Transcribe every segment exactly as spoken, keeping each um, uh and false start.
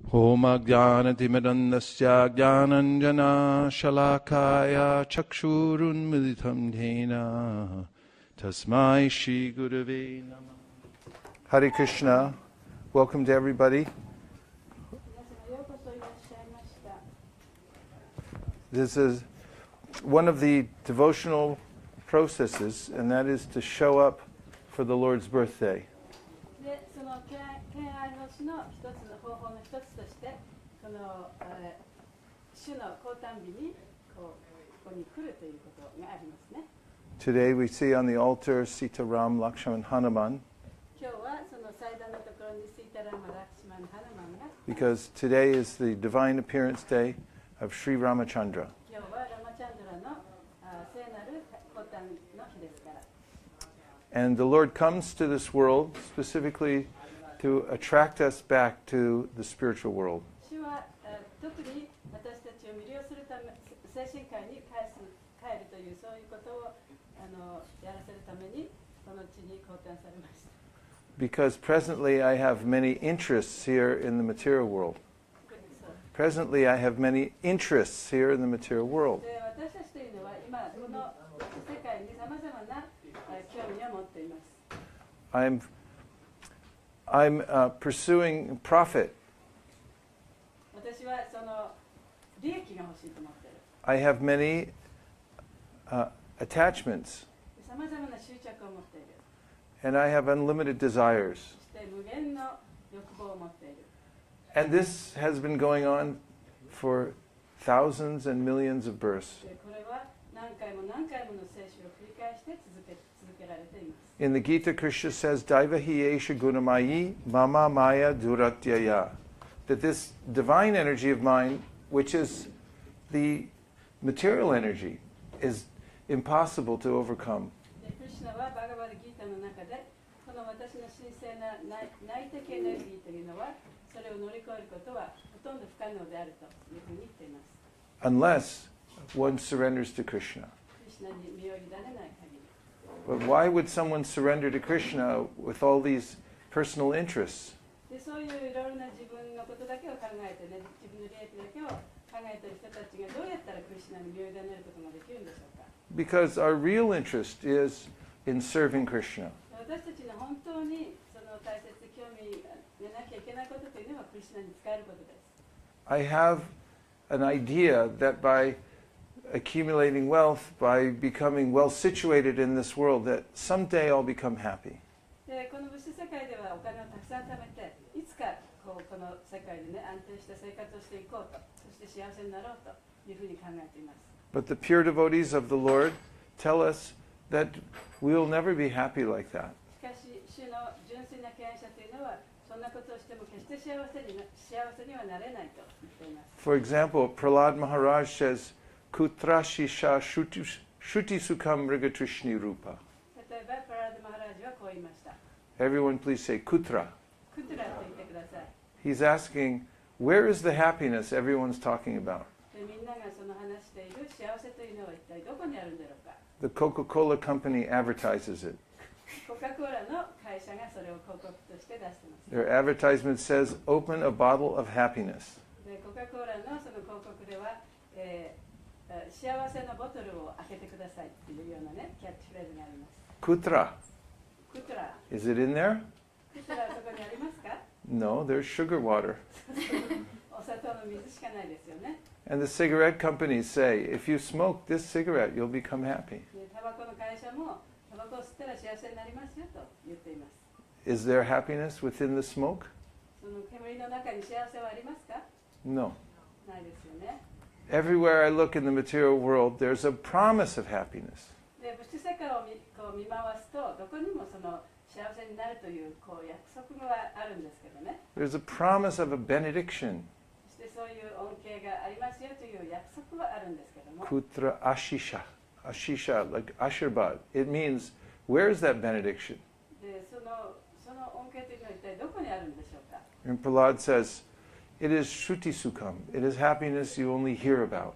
Homagyanatimirandasya Gyananjana Shalakaya Chakshurunmilitam Dhena Tasmai Shri Gurave Namah. Hare Krishna. Welcome to everybody. This is one of the devotional processes, and that is to show up for the Lord's birthday. Today we see on the altar Sita, Ram, Lakshman, Hanuman, because today is the divine appearance day of Sri Ramachandra. And the Lord comes to this world specifically to attract us back to the spiritual world. Because presently I have many interests here in the material world. Presently I have many interests here in the material world. I'm, I'm uh, pursuing profit. I have many uh, attachments. And I have unlimited desires. And this has been going on for thousands and millions of births. In the Gita, Krishna says, Daivahi esha gunamayi mama maya duratyaya. That this divine energy of mine, which is the material energy, is impossible to overcome. Unless one surrenders to Krishna. But why would someone surrender to Krishna with all these personal interests? Because our real interest is in serving Krishna. I have an idea that by accumulating wealth, by becoming well situated in this world, that someday I'll become happy. But the pure devotees of the Lord tell us that we'll never be happy like that. For example, Prahlad Maharaj says, Kutra shisha shuti sukham mrigatrishni rupa. Everyone please say Kutra. He's asking, where is the happiness everyone's talking about? The Coca-Cola company advertises it. Their advertisement says, open a bottle of happiness. Kutra. Is it in there? No, there's sugar water. And the cigarette companies say, if you smoke this cigarette, you'll become happy. Is there happiness within the smoke? No. Everywhere I look in the material world, there's a promise of happiness. There's a promise of a benediction. Kutra ashisha. Ashisha, like Ashirvad. It means, where is that benediction? And Prahlad says, it is Shruti Sukham. It is happiness you only hear about.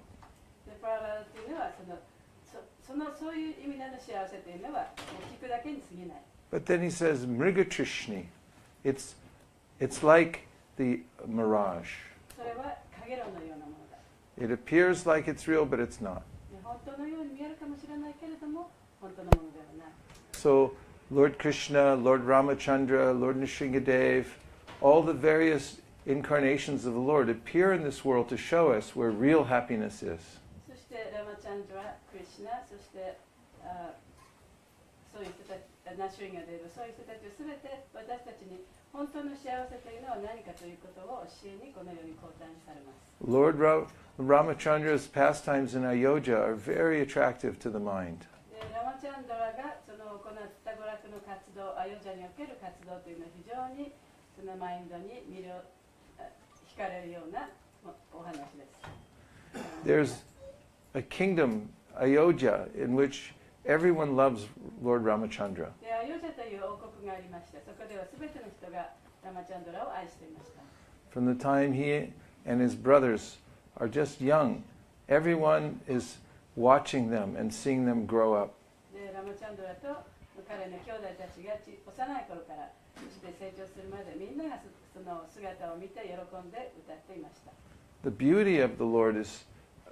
But then he says, Mrigatrishni. It's, it's like the mirage. それは影論のようなものだ。 It appears like it's real, but it's not. 本当のように見えるかもしれないけれども、本当のものではない。 So Lord Krishna, Lord Ramachandra, Lord Nrsingadev, all the various incarnations of the Lord appear in this world to show us where real happiness is. そしてラマチャンドラ、クリシュナ、そしてあそういう人たち、ナシュリンが出る、そういう人たちをすべて私たちに本当の幸せというのは何かということを教えにこのように講談されます。 Lord Ra- Ramachandra's pastimes in Ayodhya are very attractive to the mind. でラマチャンドラがその行った娯楽の活動、アヨジャにおける活動というのは非常にそのマインドに魅了、惹かれるようなお話です。 There's a kingdom, Ayodhya, in which everyone loves Lord Ramachandra. でアヨジャという王国がありまして、そこではすべての人がラマチャンドラを愛していました。 From the time he and his brothers are just young, everyone is watching them and seeing them grow up. でラマチャンドラと彼の兄弟たちがち幼い頃からそして成長するまでみんながその姿を見て喜んで歌っていました。 The beauty of the Lord is,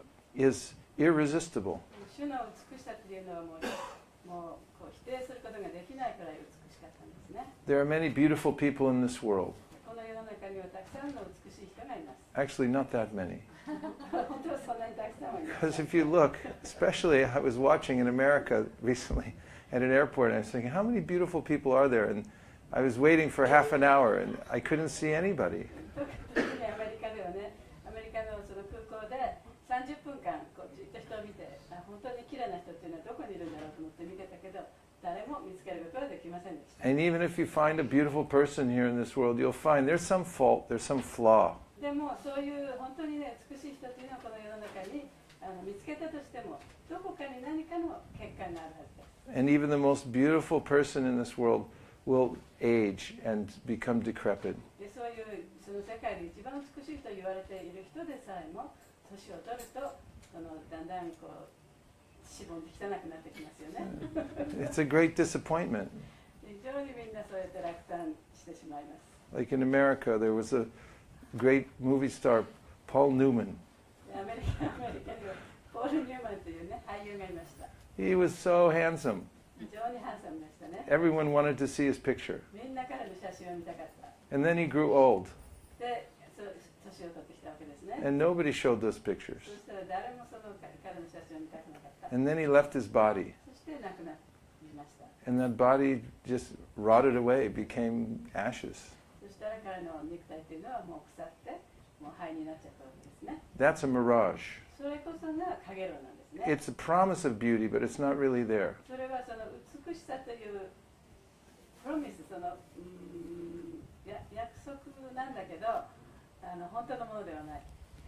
is irresistible. 主の美しさというのはもう、もうこう否定することができないくらい美しかったんですね。 There are many beautiful people in this world. この世の中にはたくさんの美しい人がいます。 Actually, not that many. 本当はそんなにたくさんはいま Because せん。 if you look, especially I was watching in America recently at an airport, and I was thinking, how many beautiful people are there? And I was waiting for half an hour, and I couldn't see anybody. 特にアメリカではね、アメリカのその空港でさんじゅっぷんかんこうじっと人を見て、あ本当に綺麗な人っていうのはどこにいるんだろうと思って見てたけど、誰も見つけることはできませんでした。 And even if you find a beautiful person here in this world, you'll find there's some fault, there's some flaw. でもそういう本当にね美しい人というのはこの世の中にあの見つけたとしてもどこかに何かの欠陥があるはずです。 And even the most beautiful person in this world will age and become decrepit. でそういうその世界で一番美しいと言われている人でさえも年を取るとそのだんだんこうしぼんで汚くなってきますよね。 It's a great disappointment. 非常にみんなそうやって落胆してしまいます。 Like in America, there was a great movie star, Paul Newman. でアメリカアメリカにはポール・ニューマンというね俳優がいました。 He was so handsome. 非常にハンサムでしたね。 Everyone wanted to see his picture. みんな彼の写真を見たかった。 And then he grew old, で、そう年を取ってきたわけですね。 and nobody showed those pictures. そしたら誰もその彼の写真を見たくなかった。 And then he left his body, そして亡くなりました。 and that body just rotted away, became ashes. そしたら彼の肉体というのはもう腐ってもう灰になっちゃったわけですね。 That's a mirage. それこそが影論なんですね。 It's a promise of beauty, but it's not really there. それはその美しさというプロミス、そのうーんや約束なんだけどあの本当のものではない。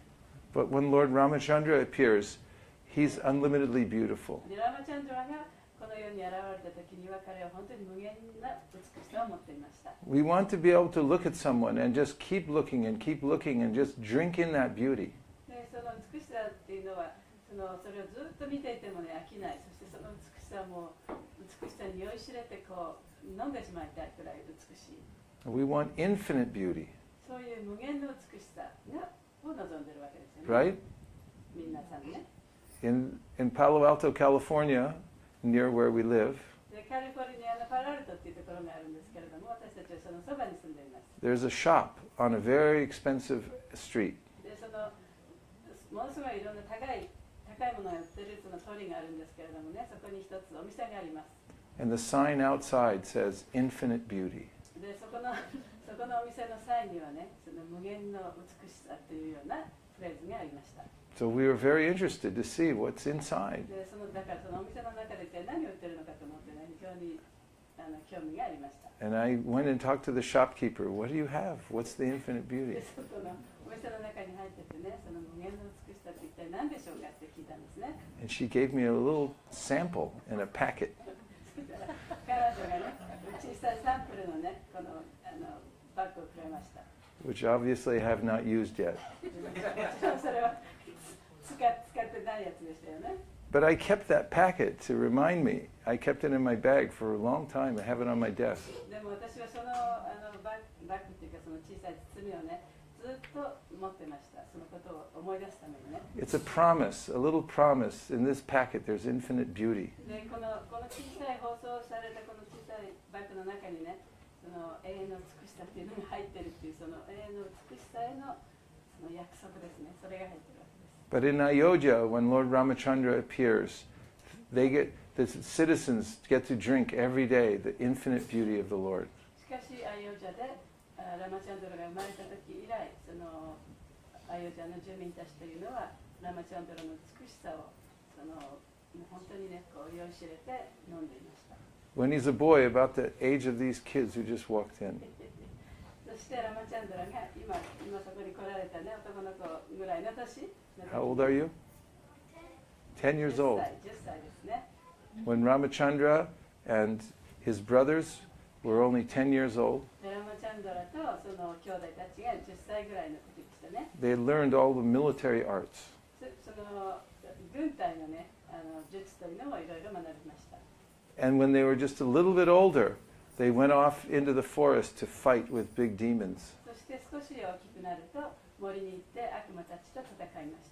But when Lord Ramachandra appears, he's unlimitedly beautiful. でラマチャンドラがこの世に現れた時には彼は本当に無限な美しさを持っていました。 We want to be able to look at someone and just keep looking and keep looking and just drink in that beauty. でその美しさっていうのはそのそれをずっと見ていてもね飽きない。そしてその美しさも美しさに酔いしれてこう飲んでしまいたいくらい美しい。 We want infinite beauty, そういう無限の美しさがを望んでるわけですよね。 right? 皆さんね。 In, in Palo Alto, California, near where we live, でカリフォルニアのパラルトっていうところがあるんですけれども、私たちはそのそばに住んでいます。 there's a shop on a very expensive street. でそのものすごいいろんな高い高いものが売ってるその通りがあるんですけれどもね、そこに一つお店があります。 And the sign outside says infinite beauty. でそこのそこのお店の際にはね、その無限の美しさというようなフレーズがありました。 So we were very interested to see what's inside. でそのだからそのお店の中で一体何を売ってるのかと思ってね、非常にあの興味がありました。 And I went and talked to the shopkeeper. What do you have? What's the infinite で beauty? そこのお店の中に入っててね、その無限の美しさって一体何でしょうかって聞いたんですね。 And she gave me a little sample in a packet. そしたら彼女がね、小さいサンプルのね、このあのバッグをくれました。 Which obviously I have not used yet. それは使使ってないやつでしたよね。 But I kept that packet to remind me. I kept it in my bag for a long time. I have it on my desk. でも私はそのあのバッバッグっていうかその小さい包みをねずっと持ってました。そのことを思い出すためにね。 It's a promise, a little promise. In this packet there's infinite beauty. でこのこの小さい包装されたこの小さいバッグの中にね、その永遠の美しさっていうのが入ってるっていうその永遠の美しさへのその約束ですね。それが入ってるわけです。 But in Ayodhya, when Lord Ramachandra appears, they get the citizens get to drink every day the infinite beauty of the Lord. しかしアヨジャであラマチャンドラが生まれた時以来、そのアヨジャの住民たちというのはラマチャンドラの美しさをその本当にねこう酔いしれて飲んでいました。 When he's a boy, about the age of these kids who just walked in. そしてラマチャンドラが今今そこに来られたね男の子ぐらいの年。 How old are you? Ten years old. じゅっさいですね。 When Ramachandra and his brothers were only ten years old, ラマチャンドラとその兄弟たちがじゅっさいぐらいの時でしたね。 they learned all the military arts. そその軍隊のねあの術というのをいろいろ学びました。 And when they were just a little bit older, they went off into the forest to fight with big demons. そして少し大きくなると森に行って悪魔たちと戦いました。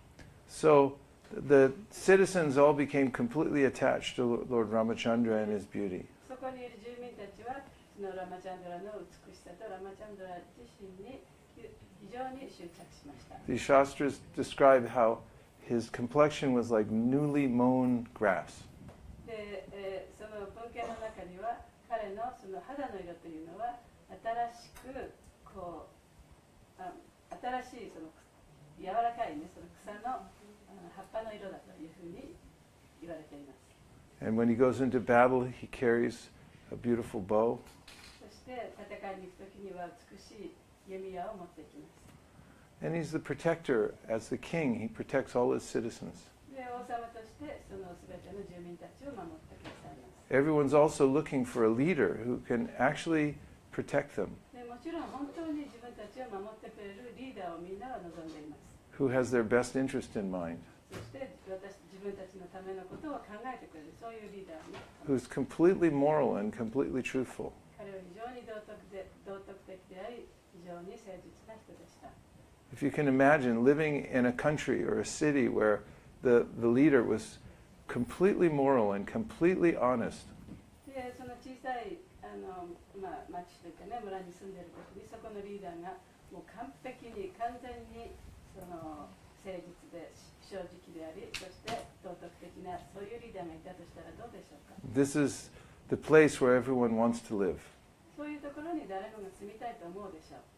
So the citizens all became completely attached to Lord Ramachandra and his beauty. そこにいる住民たちはそのラマチャンドラの美しさとラマチャンドラ自身に非常に執着しました。 The Shastras describe how his complexion was like newly mown grass. で、えーその文献の中には彼のその肌の色というのは新しくこうあ新しいその柔らかいねその草のあの葉っぱの色だというふうに言われています。 And when he goes into battle, he carries a beautiful bow. そして戦いに行くときには美しい弓矢を持っていきます。 And he's the protector. As the king, he protects all his citizens. で王様としてそのすべての住民たちを守ってくださいます。 Everyone's also looking for a leader who can actually protect them, でもちろん本当に自分たちを守ってくれるリーダーをみんなは望んでいます。 who has their best interest in mind, そして私自分たちのためのことを考えてくれるそういうリーダーをね who's completely moral and completely truthful. 彼は非常に道徳で道徳的であり非常に誠実な人でした。 If you can imagine living in a country or a city where the, the leader was completely moral and completely honest, でその小さいあの、まあ、町というかね村に住んでいる時にそこのリーダーがもう完璧に完全にその誠実で正直でありそして道徳的なそういうリーダーがいたとしたらどうでしょうか。 this is the place where everyone wants to live. そういうところに誰もが住みたいと思うでしょう。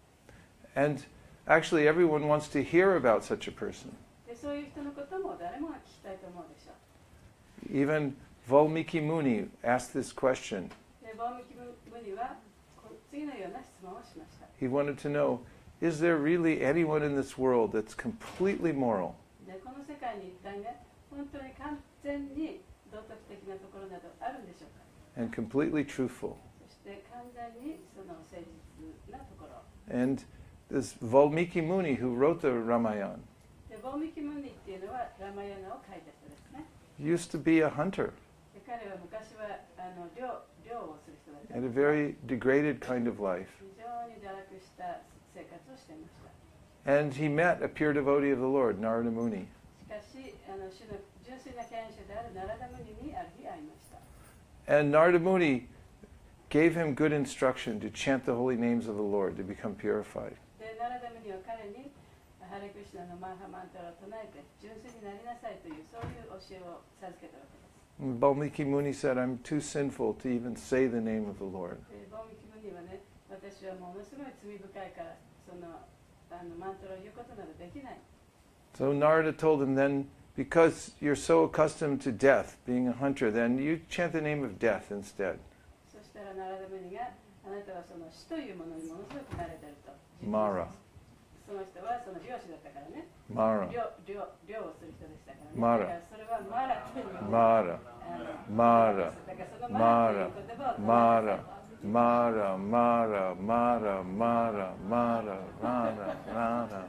And actually, everyone wants to hear about such a person. でそういう人のことも誰もが聞きたいと思うでしょう。 Even Valmiki Muni asked this question. でバーミキムニはこ次のような質問をしました。 He wanted to know, is there really anyone in this world that's completely moral? でこの世界に一体ね本当に完全に道徳的なところなどあるんでしょうか。 And completely truthful. そして完全にその誠実なところ。 And this Valmiki Muni who wrote the Ramayana でバーミキムニっていうのはラマヤナを書いた人ですね。 used to be a hunter で彼は昔はあの猟猟をする人だった。 and a very degraded kind of life. 非常に堕落した生活をしていました。 And he met a pure devotee of the Lord, Narada Muni. しかしあの主の純粋な権威者であるナラダムニにある日会いました。 And Narada Muni gave him good instruction to chant the holy names of the Lord to become purified. でナラダムニは彼にハレクリシナのマハマンタラを唱えて純粋になりなさいというそういう教えを授けたわけです。 And Valmiki Muni said, I'm too sinful to even say the name of the Lord. でバーミキムニはね私はものすごい罪深いからそのあのマントラを言うことなどできない。 So Narada told him then, because you're so accustomed to death, being a hunter, then you chant the name of death instead. そしたらナラダムニがあなたはその死というものにものすごく慣れてると。 Mara. その人はその漁師だったからね。 Mara. 漁漁漁をする人でしたからね。 マラだからそれはマラというの Mara. あの Mara. だからそのマラという言葉を唱えなさい Mara. Mara. Mara. Mara. Mara. Mara. Rama. Rama.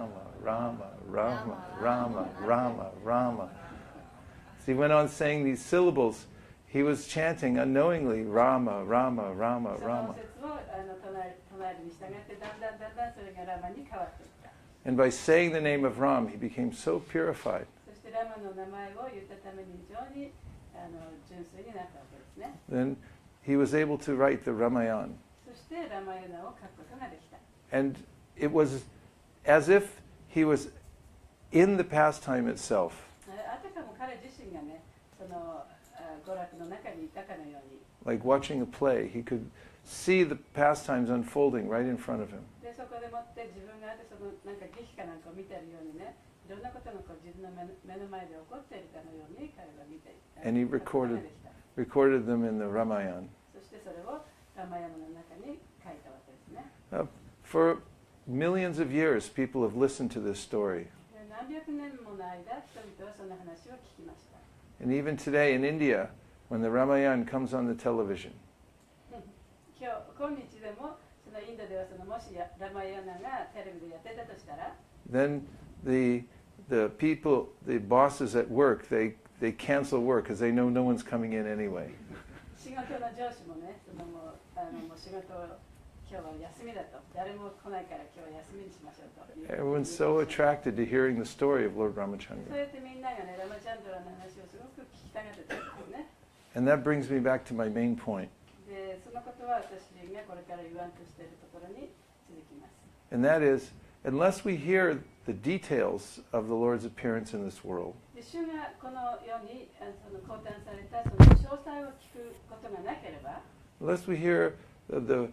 Rama. Rama. Rama. Rama. Rama. So he went on saying these syllables. He was chanting unknowingly Rama, Rama, Rama, その Rama. 説をあの唱え唱タイルに従ってだんだんだんだんそれがラマに変わっていった。 And by saying the name of Ram, he became so purified. そしてラマの名前を言ったために非常にあの純粋になったわけですね。 Then he was able to write the Ramayana. そしてラマヤナを書くことができた。 And it was as if he was in the pastime itself. あたかも彼自身がね、その娯楽の中にいたかのように。 Like watching a play, he could see the pastimes unfolding right in front of him. でそこでもって自分がそのなんか劇かなんかを見てるようにね、いろんなことがこう自分の目の目の前で起こっているかのように彼は見ていた。 And he recorded recorded them in the Ramayana. そしてそれをラマヤナの中に書いたわけですね。 Uh, for millions of years, people have listened to this story. で何百年もの間、人々はその話を聞きました。 And even today in India, when the Ramayana comes on the television, 今日今日でもそのインドではそのもしやラマヤナがテレビでやってたとしたら、 then the the people, the bosses at work, they they cancel work because they know no one's coming in anyway. 仕事の上司もね、そのもうあのもう仕事を今日は休みだと、誰も来ないから今日は休みにしましょうと。 Everyone's so attracted to hearing the story of Lord そう Ramachandra. やってみんながね、ラマチャンドラの話をすごく聞きたがってたんですね。 And that brings me back to my main point. で、そのことは私がこれから言わんとしているところに続きます。 And that is, unless we hear the details of the Lord's appearance in this world, で、主がこの世にあその降誕されたその詳細を聞くことがなければ、 unless we hear the, the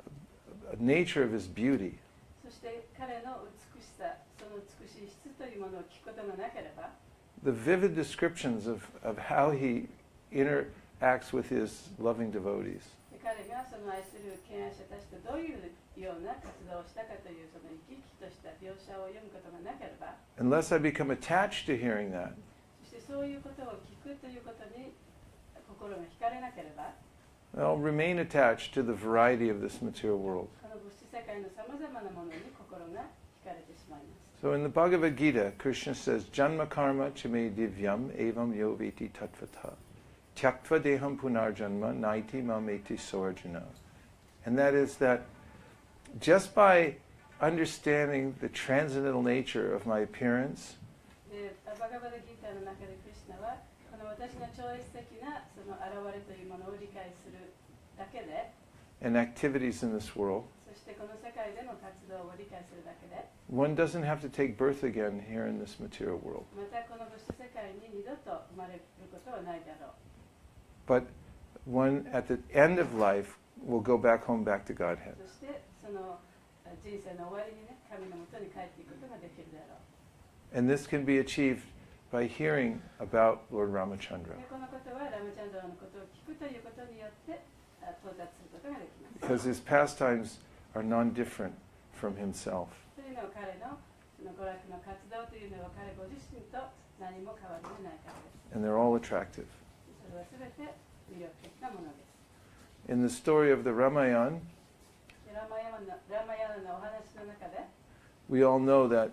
nature of his beauty, そして彼の美しさ、その美しい質というものを聞くことがなければ、 the vivid descriptions of, of how he interacts with his loving devotees, で彼がその愛する敬愛者たちとどういうような活動をしたかというその生き生きとした描写を読むことがなければ、 unless I become attached to hearing that, そしてそういうことを聞くということに心が惹かれなければ、 I'll remain attached to the variety of this material world. この物質世界のさまざまなものに心が惹かれてしまいます。 So in the Bhagavad Gita, Krishna says, Janma karma chame divyam evam yo veti tatvata. Tyaktva deham punarjanma naiti mameti soarjuna. And that is that just by understanding the transcendental nature of my appearance, で、バガバダギーターの中でクリシュナは、この私の超越的なその現れというものを理解するだけで、 and activities in this world, そしてこの世界での活動を理解するだけで、 one doesn't have to take birth again here in this material world. またこの物質世界に二度と生まれることはないだろう。 But one at the end of life will go back home, back to Godhead. そしてその人生の終わりにね、神のもとに帰っていくことができるだろう。 And this can be achieved by hearing about Lord Ramachandra. でこのことはラムチャンドラのことを聞くということによってあ到達することができます。 Because his pastimes are non-different from himself. というのは彼のその娯楽の活動というのは彼ご自身と何も変わりがないからです。 And they're all attractive. それはすべて魅力的なものです。 In the story of the Ramayana, でラマヤナのラマヤナのお話の中で、 we all know that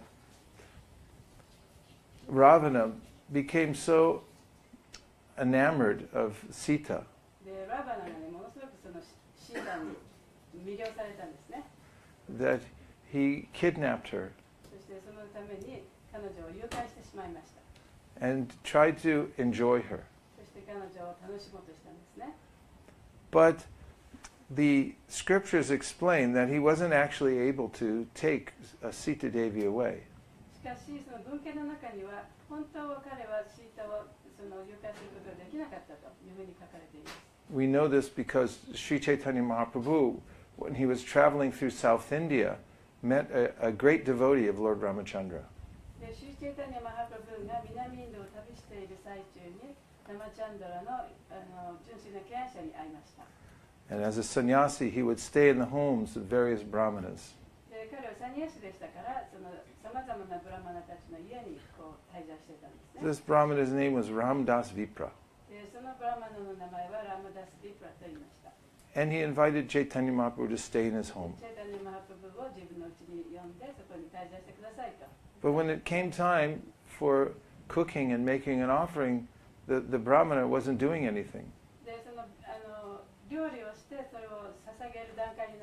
Ravana became so enamored of Sita でラバナがね、ものすごくそのシータに魅了されたんですね。 that he kidnapped her そしてそのために彼女を誘拐してしまいました。 and tried to enjoy her. そして彼女を楽しもうとしたんですね。 But the scriptures explain that he wasn't actually able to take uh, Sita Devi away. しかし、その文献の中には、本当は彼はシータをその誘拐することができなかったというふうに書かれています。 We know this because Sri Chaitanya Mahaprabhu, when he was traveling through South India, met a, a great devotee of Lord Ramachandra. で、シューチェイタニア・マハプラブーが南インドを旅している最中に、ラマチャンドラのあの純粋な敬愛者に会いました。 And as a sannyasi, he would stay in the homes of various brahmanas. で、彼はサニアシでしたから、そのさまざまなブラマナたちの家にこう滞在していたんですね。 This brahmana's name was Ramdas Vipra. で、そのブラマナの名前はラムダス・ビプラと言いました。 And he invited Chaitanya Mahaprabhu to stay in his home. チェイタニア・マハプラブーを自分の家に呼んで、そこに滞在してくださいと。 But when it came time for cooking and making an offering, the, the brahmana wasn't doing anything. で、そのあの料理をしてそれを捧げる段階になったらブラ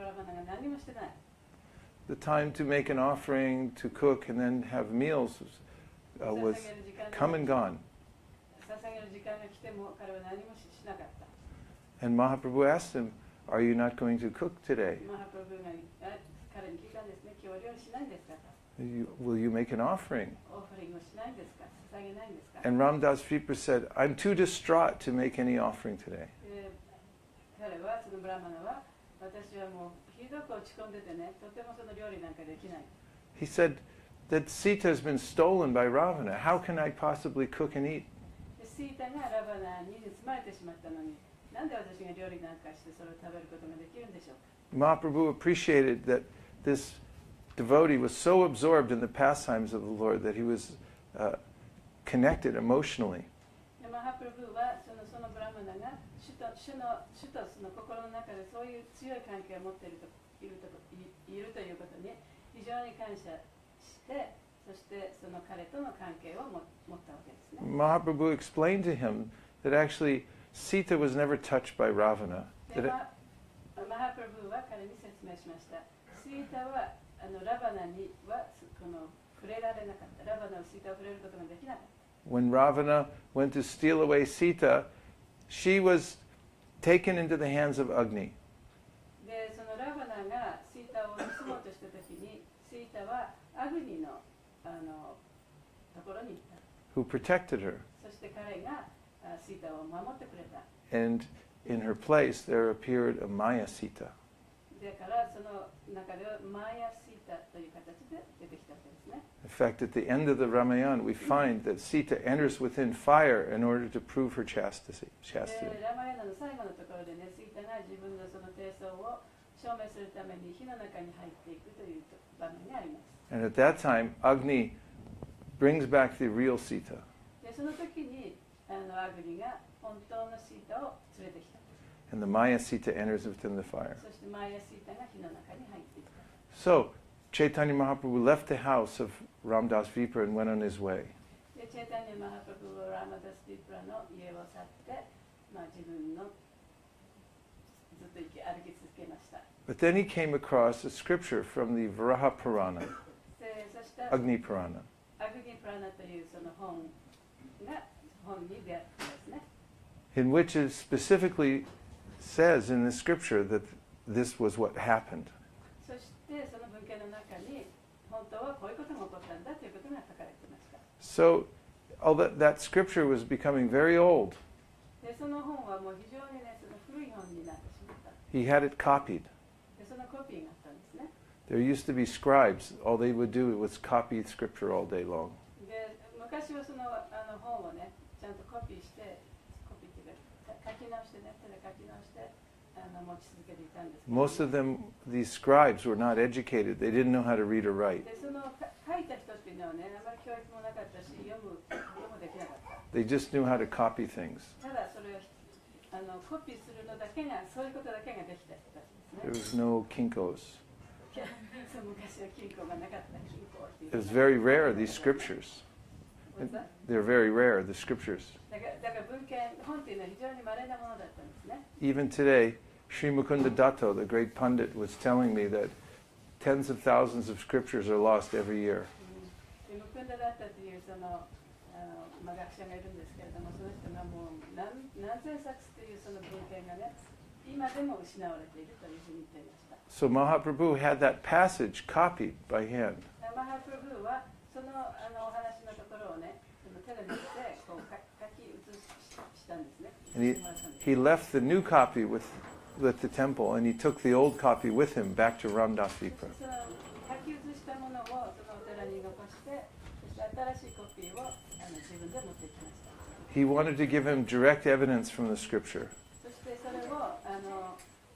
ラバナが何もしてない。 The time to make an offering, to cook, and then have meals uh, was come and gone. 捧げる時間が来ても彼は何もしなかった。 And Mahaprabhu asked him, "Are you not going to cook today? マハプラブがあ彼に聞いたんですね。今日は料理しないんですかと。 You- Will you make an offering?" オファリングをしないんですか、捧げないんですか。 And Ramdas Viper said, "I'm too distraught to make any offering today." で彼はそのブラマナは私はもうひどく落ち込んでてね、とてもその料理なんかできない。 He said that Sita has been stolen by Ravana. How can I possibly cook and eat? でシータがラバナに盗まれてしまったのに、なんで私が料理なんかしてそれを食べることができるんでしょうか。 Mahaprabhu appreciated that this devotee was so absorbed in the pastimes of the Lord that he was uh, connected emotionally. でマハプラブはそのそのブラマナが主と主の主とその心の中でそういう強い関係を持っているといるといいるということに非常に感謝して、そしてその彼との関係をも持ったわけですね。 Mahaprabhu explained to him that actually Sita was never touched by Ravana. で That it- ママハプラブは彼に説明しました。シータはあのラバナにはこの触れられなかった。ラバナをシータを触れることができなかった。 when Ravana went to steal away Sita, she was taken into the hands of Agni. で、そのラバナがシータを盗もうとしたときに、シータはアグニのあのところに行った。 who protected her. そして彼があシータを守ってくれた。 And in her place, there appeared a Maya Sita. だからその中ではマヤシータという形で出てきたわけですね。 In fact, at the end of the Ramayana, we find that Sita enters within fire in order to prove her chastity. で chastity. ラマヤナの最後のところでね、シータが自分のその低層を証明するために火の中に入っていくという場面があります。 And at that time, Agni brings back the real Sita. で、その時にあのアグニが本当のシータを連れてきた。 And the Maya Sita enters within the fire. そしてマヤシータが火の中に入っていった。 So, Chaitanya Mahaprabhu left the house of Ramdas Viper and went on his way. で、チェイタニア・マハプラブはラマダスティプラの家を去って、まあ、自分のずっと行き歩き続けました。 But then he came across a scripture from the Varaha Purana, で、そして Agni Purana. アグニプラナというその本が本に出会ったんですね。 in which it specifically says in the scripture that this was what happened. そしてその文献の中に本当はこういうことが起こったんだということが書かれていました。 So, although that scripture was becoming very old, で、その本はもう非常にね、その古い本になってしまった。 he had it copied. で、そのコピーがあったんですね。 There used to be scribes. All they would do was copy scripture all day long. で、昔はそのあの本をね、ちゃんとコピーして、コピーっていうか書き直してね、手で書き直してあの持ち続けていたんですけど。 Most of them, these scribes, were not educated. They didn't know how to read or write. で、そのか書いた人っていうのはね、あまり教育もなかったし、読むこともできなかった。 They just knew how to copy things. ただそれをあのコピーするのだけが、そういうことだけができた人たちで There す was ね。 no kinkos. そう昔は金庫がなかった金庫っていう It was very rare, these scriptures. What's that? They're very rare, the scriptures. だからだから文献本っていうのは非常に稀なものだったんですね。 Even today, Sri Mukunda Datta, the great pundit, was telling me that tens of thousands of scriptures are lost every year. でムクンダだったというそのあの、まあ、学者がいるんですけれども、その人がもう何何千冊というその文献がね、今でも失われているというふうに言っていました。 So Mahaprabhu had that passage copied by hand. マハプラブーはそのあのお話のところをね、その手で持ってこう書書き写ししたんですね。 And he, 写してもらったんです he left the new copy with, with the temple, and he took the old copy with him back to Ramdas そして Vipra. その書き写したものをそのお寺に残して、そして新しいコピーをあの自分で持ってきました。 He wanted to give him direct evidence from the scripture そしてそれをあの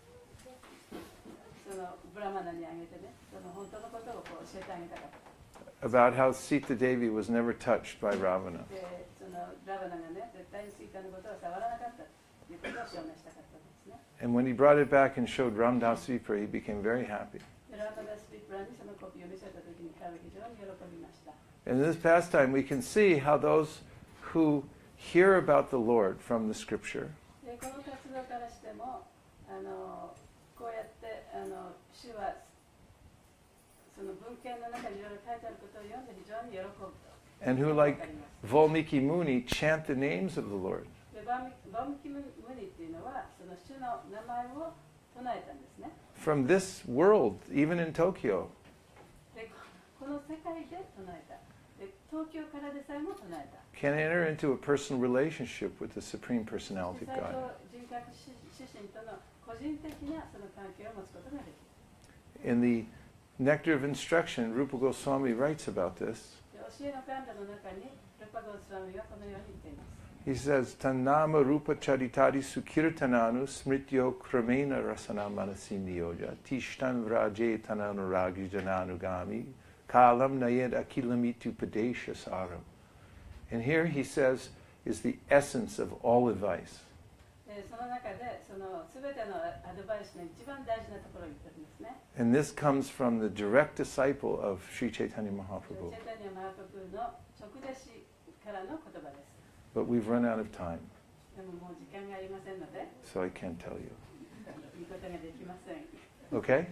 そのブラマナにあげてね、その本当のことをこう教えてあげたかった。 about how Sita Devi was never touched by Ravana. で、そのラバナがね、絶対にシータのことは触らなかったということを証明したかったんですね。 And when he brought it back and showed Ramdas Vipra, he became very happy. でラバナスピプラにそのコピーを見せたときに彼は非常に喜びました。 In this pastime, we can see how those who hear about the Lord from the scripture でこの活動からしてもあのこうやってあの主はその文献の中にいろいろ書いてあることを読んで非常に喜ぶと。 And who, like Valmiki Muni, chant the names of the Lord. でバーミバーミキムニっていうのはその主の名前を唱えたんですね。 From this world, even in Tokyo. でこの世界で唱えた。で東京からでさえも唱えた。 Can enter into a personal relationship with the Supreme Personality of 実際 God. と人格主神との個人的なその関係を持つことができる。 In the Nectar of Instruction, Rupa Goswami writes about this. で教えのカンダの中にルパゴスワミがこのように言っています。 He says, Tannama Rupa Charitari Sukirtananu Smrityo Kramena Rasana Manasi Niyoja Tishtan Vraje Tananuragi Jananugami Kalam Nayed Akilamitu Padesha Saram. And here he says is the essence of all advice. でその中でその全てのアドバイスの一番大事なところを言ってるんですね。 And this comes from the direct disciple of Sri Chaitanya チ Mahaprabhu. ェタニア・マハプブの直弟子からの言葉です。 But we've run out of time, でももう時間がありませんので、 so I can't tell you. 言うことができません。 Okay?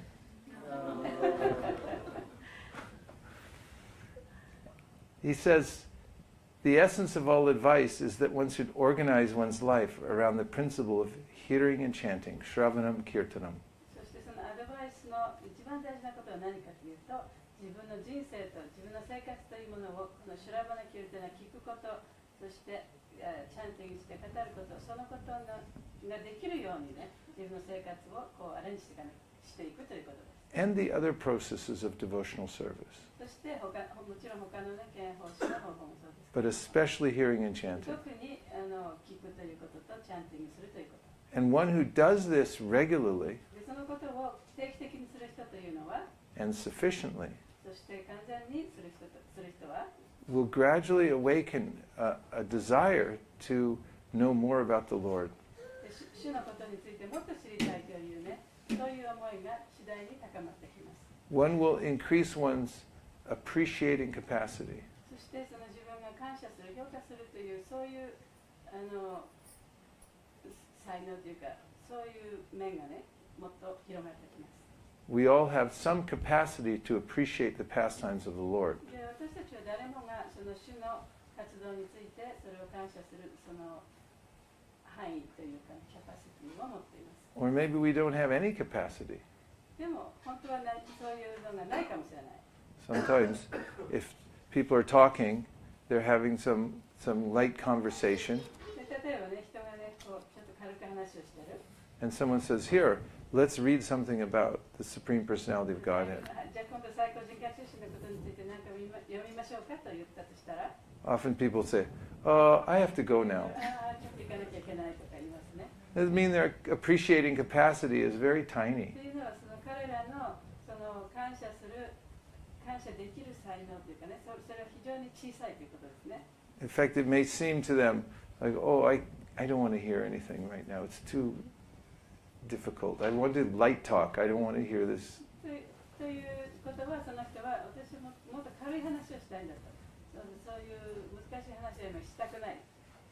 He says, the essence of all advice is that one should organize one's life around the principle of hearing and chanting, Shravanam Kirtanam. そしてそのアドバイスの一番大事なことは何かというと、自分の人生と自分の生活というものをこのシュラバナキルというのは聞くこと、そしてえーチャンティングして語ること、そのことがができるようにね、自分の生活をこうアレンジしていかなしていくということです。 And the other processes of devotional service, そして他もちろん他のね、憲法師の方法もそうです。 but especially hearing and chanting. 特にあの聞くということとチャンティングするということ。 And one who does this regularly でそのことを定期的にする人というのは、 and sufficiently そして完全にする人とする人は、 will gradually awaken a, a desire to know more about the Lord. で主主のことについてもっと知りたいというね、そういう思いが次第に高まってきます。 One will increase one's appreciating capacity. そしてその自分が感謝する、評価するというそういうあの才能というか、そういう面がね、もっと広がってきます。 We all have some capacity to appreciate the pastimes of the Lord. で私たちは誰もがその主の活動についてそれを感謝するその範囲というかキャパシティを持っています。 Or maybe we don't have any capacity. でも本当はなそういうのがないかもしれない。 Sometimes, if people are talking, they're having some, some light conversation, で例えばね、人がね、こうちょっと軽く話をしてる。 and someone says, Here, let's read something about the Supreme Personality of Godhead. あじゃあ今度最高人格出身のことについて何か読みま読みましょうかと言ったとしたら、 Often people say, Oh, I have to go あ now. あちょっと行かなきゃいけないとか言いますね。 That means their appreciating capacity is very tiny. というのはその彼らのその感謝する感謝できる才能というかね、そそれは非常に小さいということですね。 In fact, it may seem to them like, oh, I, I don't want to hear anything right now. It's too difficult. I want to light talk. I don't want to hear this. というということは、その人は私ももっと軽い話をしたいんだと。そうそういう難しい話は今したくない。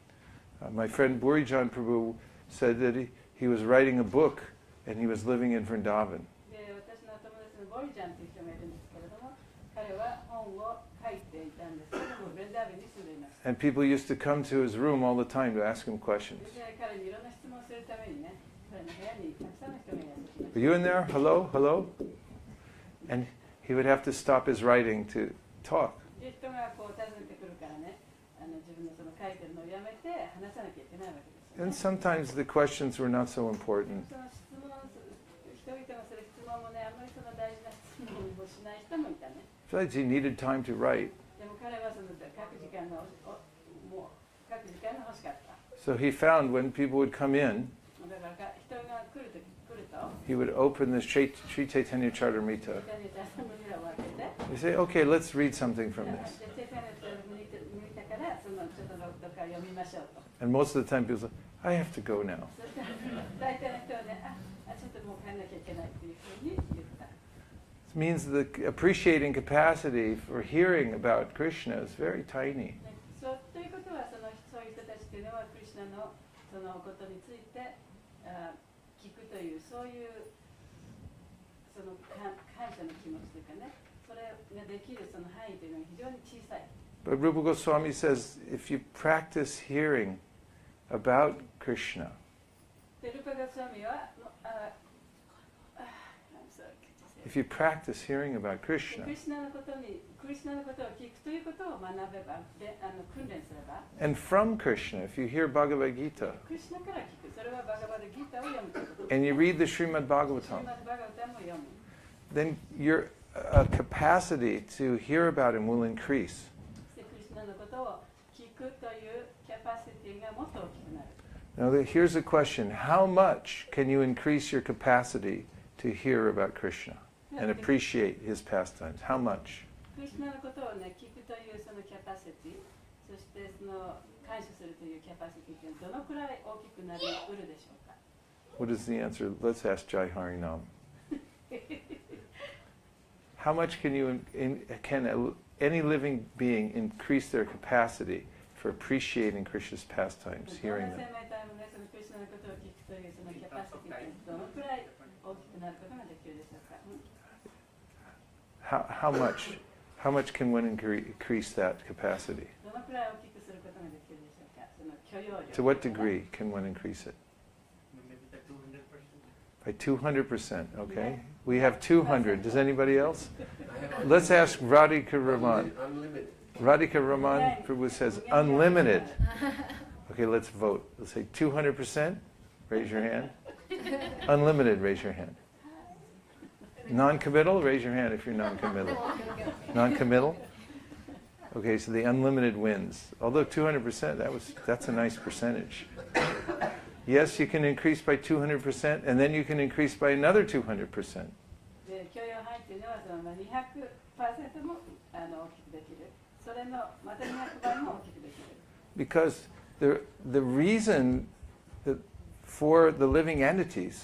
Uh, my friend Burijan Prabhu said that he, he was writing a book and he was living in Vrindavan. で、私の友達のボリジャンという人がいるんですけれども、彼は本を書いていたんですけども、ブレンダービンに住んでいました。 And people used to come to his room all the time to ask him questions. で、彼にいろんな質問をするためにね、彼の部屋にたくさんの人がいらっしゃいま Are した。 you in there? Hello? Hello? And he would have to stop his writing to talk. で、人がこう訪ねてくるからね、あの自分のその書いてるのをやめて話さなきゃいけないわけですよ And ね。 sometimes the questions were not so important. その質問、人々がする質問もね、あんまりその大事な質問をしない人もいたね。 Besides, he needed time to write. でも彼はその書く時間がおもう書く時間が欲しかった。 So he found when people would come in, だから人が来るとき来ると、 he would open the Sri Sri Chaitanya Charitamrita. チェタニアの扉を開けて、 He say, okay, let's read something じゃ from あ this. チェタニアの扉向いたからそのちょっとどっか読みましょうと。 And most of the time people say, I have to go now. そしたら大体の人はね、あ、あちょっともう帰んなきゃいけないっていうふうに言った。 It means the appreciating capacity for hearing about Krishna is very tiny. ねそうということはそのそういう人たちっていうのはクリシュナのそのことについてあ聞くというそういうそその感感謝の気持ちというかね、それができるその範囲というのは非常に小さい。 But Rupa Goswami says if you practice hearing about Krishna, でルパガスワミは、ああ I'm sorry, if you practice hearing about Krishna, クリシナのことにクリシナのことを聞くということを学べば、であの訓練すれば、 and from Krishna, if you hear Bhagavad Gita, クリシナから聞く、それはバガバドギータを読むということ。 and you read the Srimad シリ Bhagavatam, マドバガバタも読む。 then your uh, capacity to hear about him will increase. でクリシナのことを聞くというキャパシティがもっと大きくなる。 Now, the- here's a question. How much can you increase your capacity to hear about Krishna and appreciate his pastimes? How much? クリシナのことをね、聞くというそのキャパシティ、そしてその感謝するというキャパシティというのはどのくらい大きくなりうるでしょうか。 What is the answer? Let's ask Jai Harinam. How much can you in, in, can a, any living being increase their capacity for appreciating Krishna's pastimes, どの hearing 生 them? 命体もね、そのクリシナのことを聞くというそのキャパシティというのはどのくらい大きくなることができるでしょうか。うん How, how much? How much can one incre- increase that capacity? どのくらい大きくすることができるでしょうか。その許容量。 To what degree can one increase it? Maybe the two hundred percent. By two hundred percent, okay? We have two hundred. Does anybody else? I have Let's ask Radhika Raman. unlimited. Radhika Raman Prabhu says unlimited. Okay, let's vote. Let's say two hundred percent. Raise your hand. Unlimited, raise your hand. Non-committal, raise your hand if you're non-committal. Non-committal? Okay, so the unlimited wins. Although two hundred percent, that was that's a nice percentage. Yes, you can increase by two hundred percent, and then you can increase by another two hundred percent. で許容範囲というのはそのまあにひゃくパーセントもあの大きくできる。それのまたにひゃくばいも大きくできる。 Because the, the reason that for the living entities,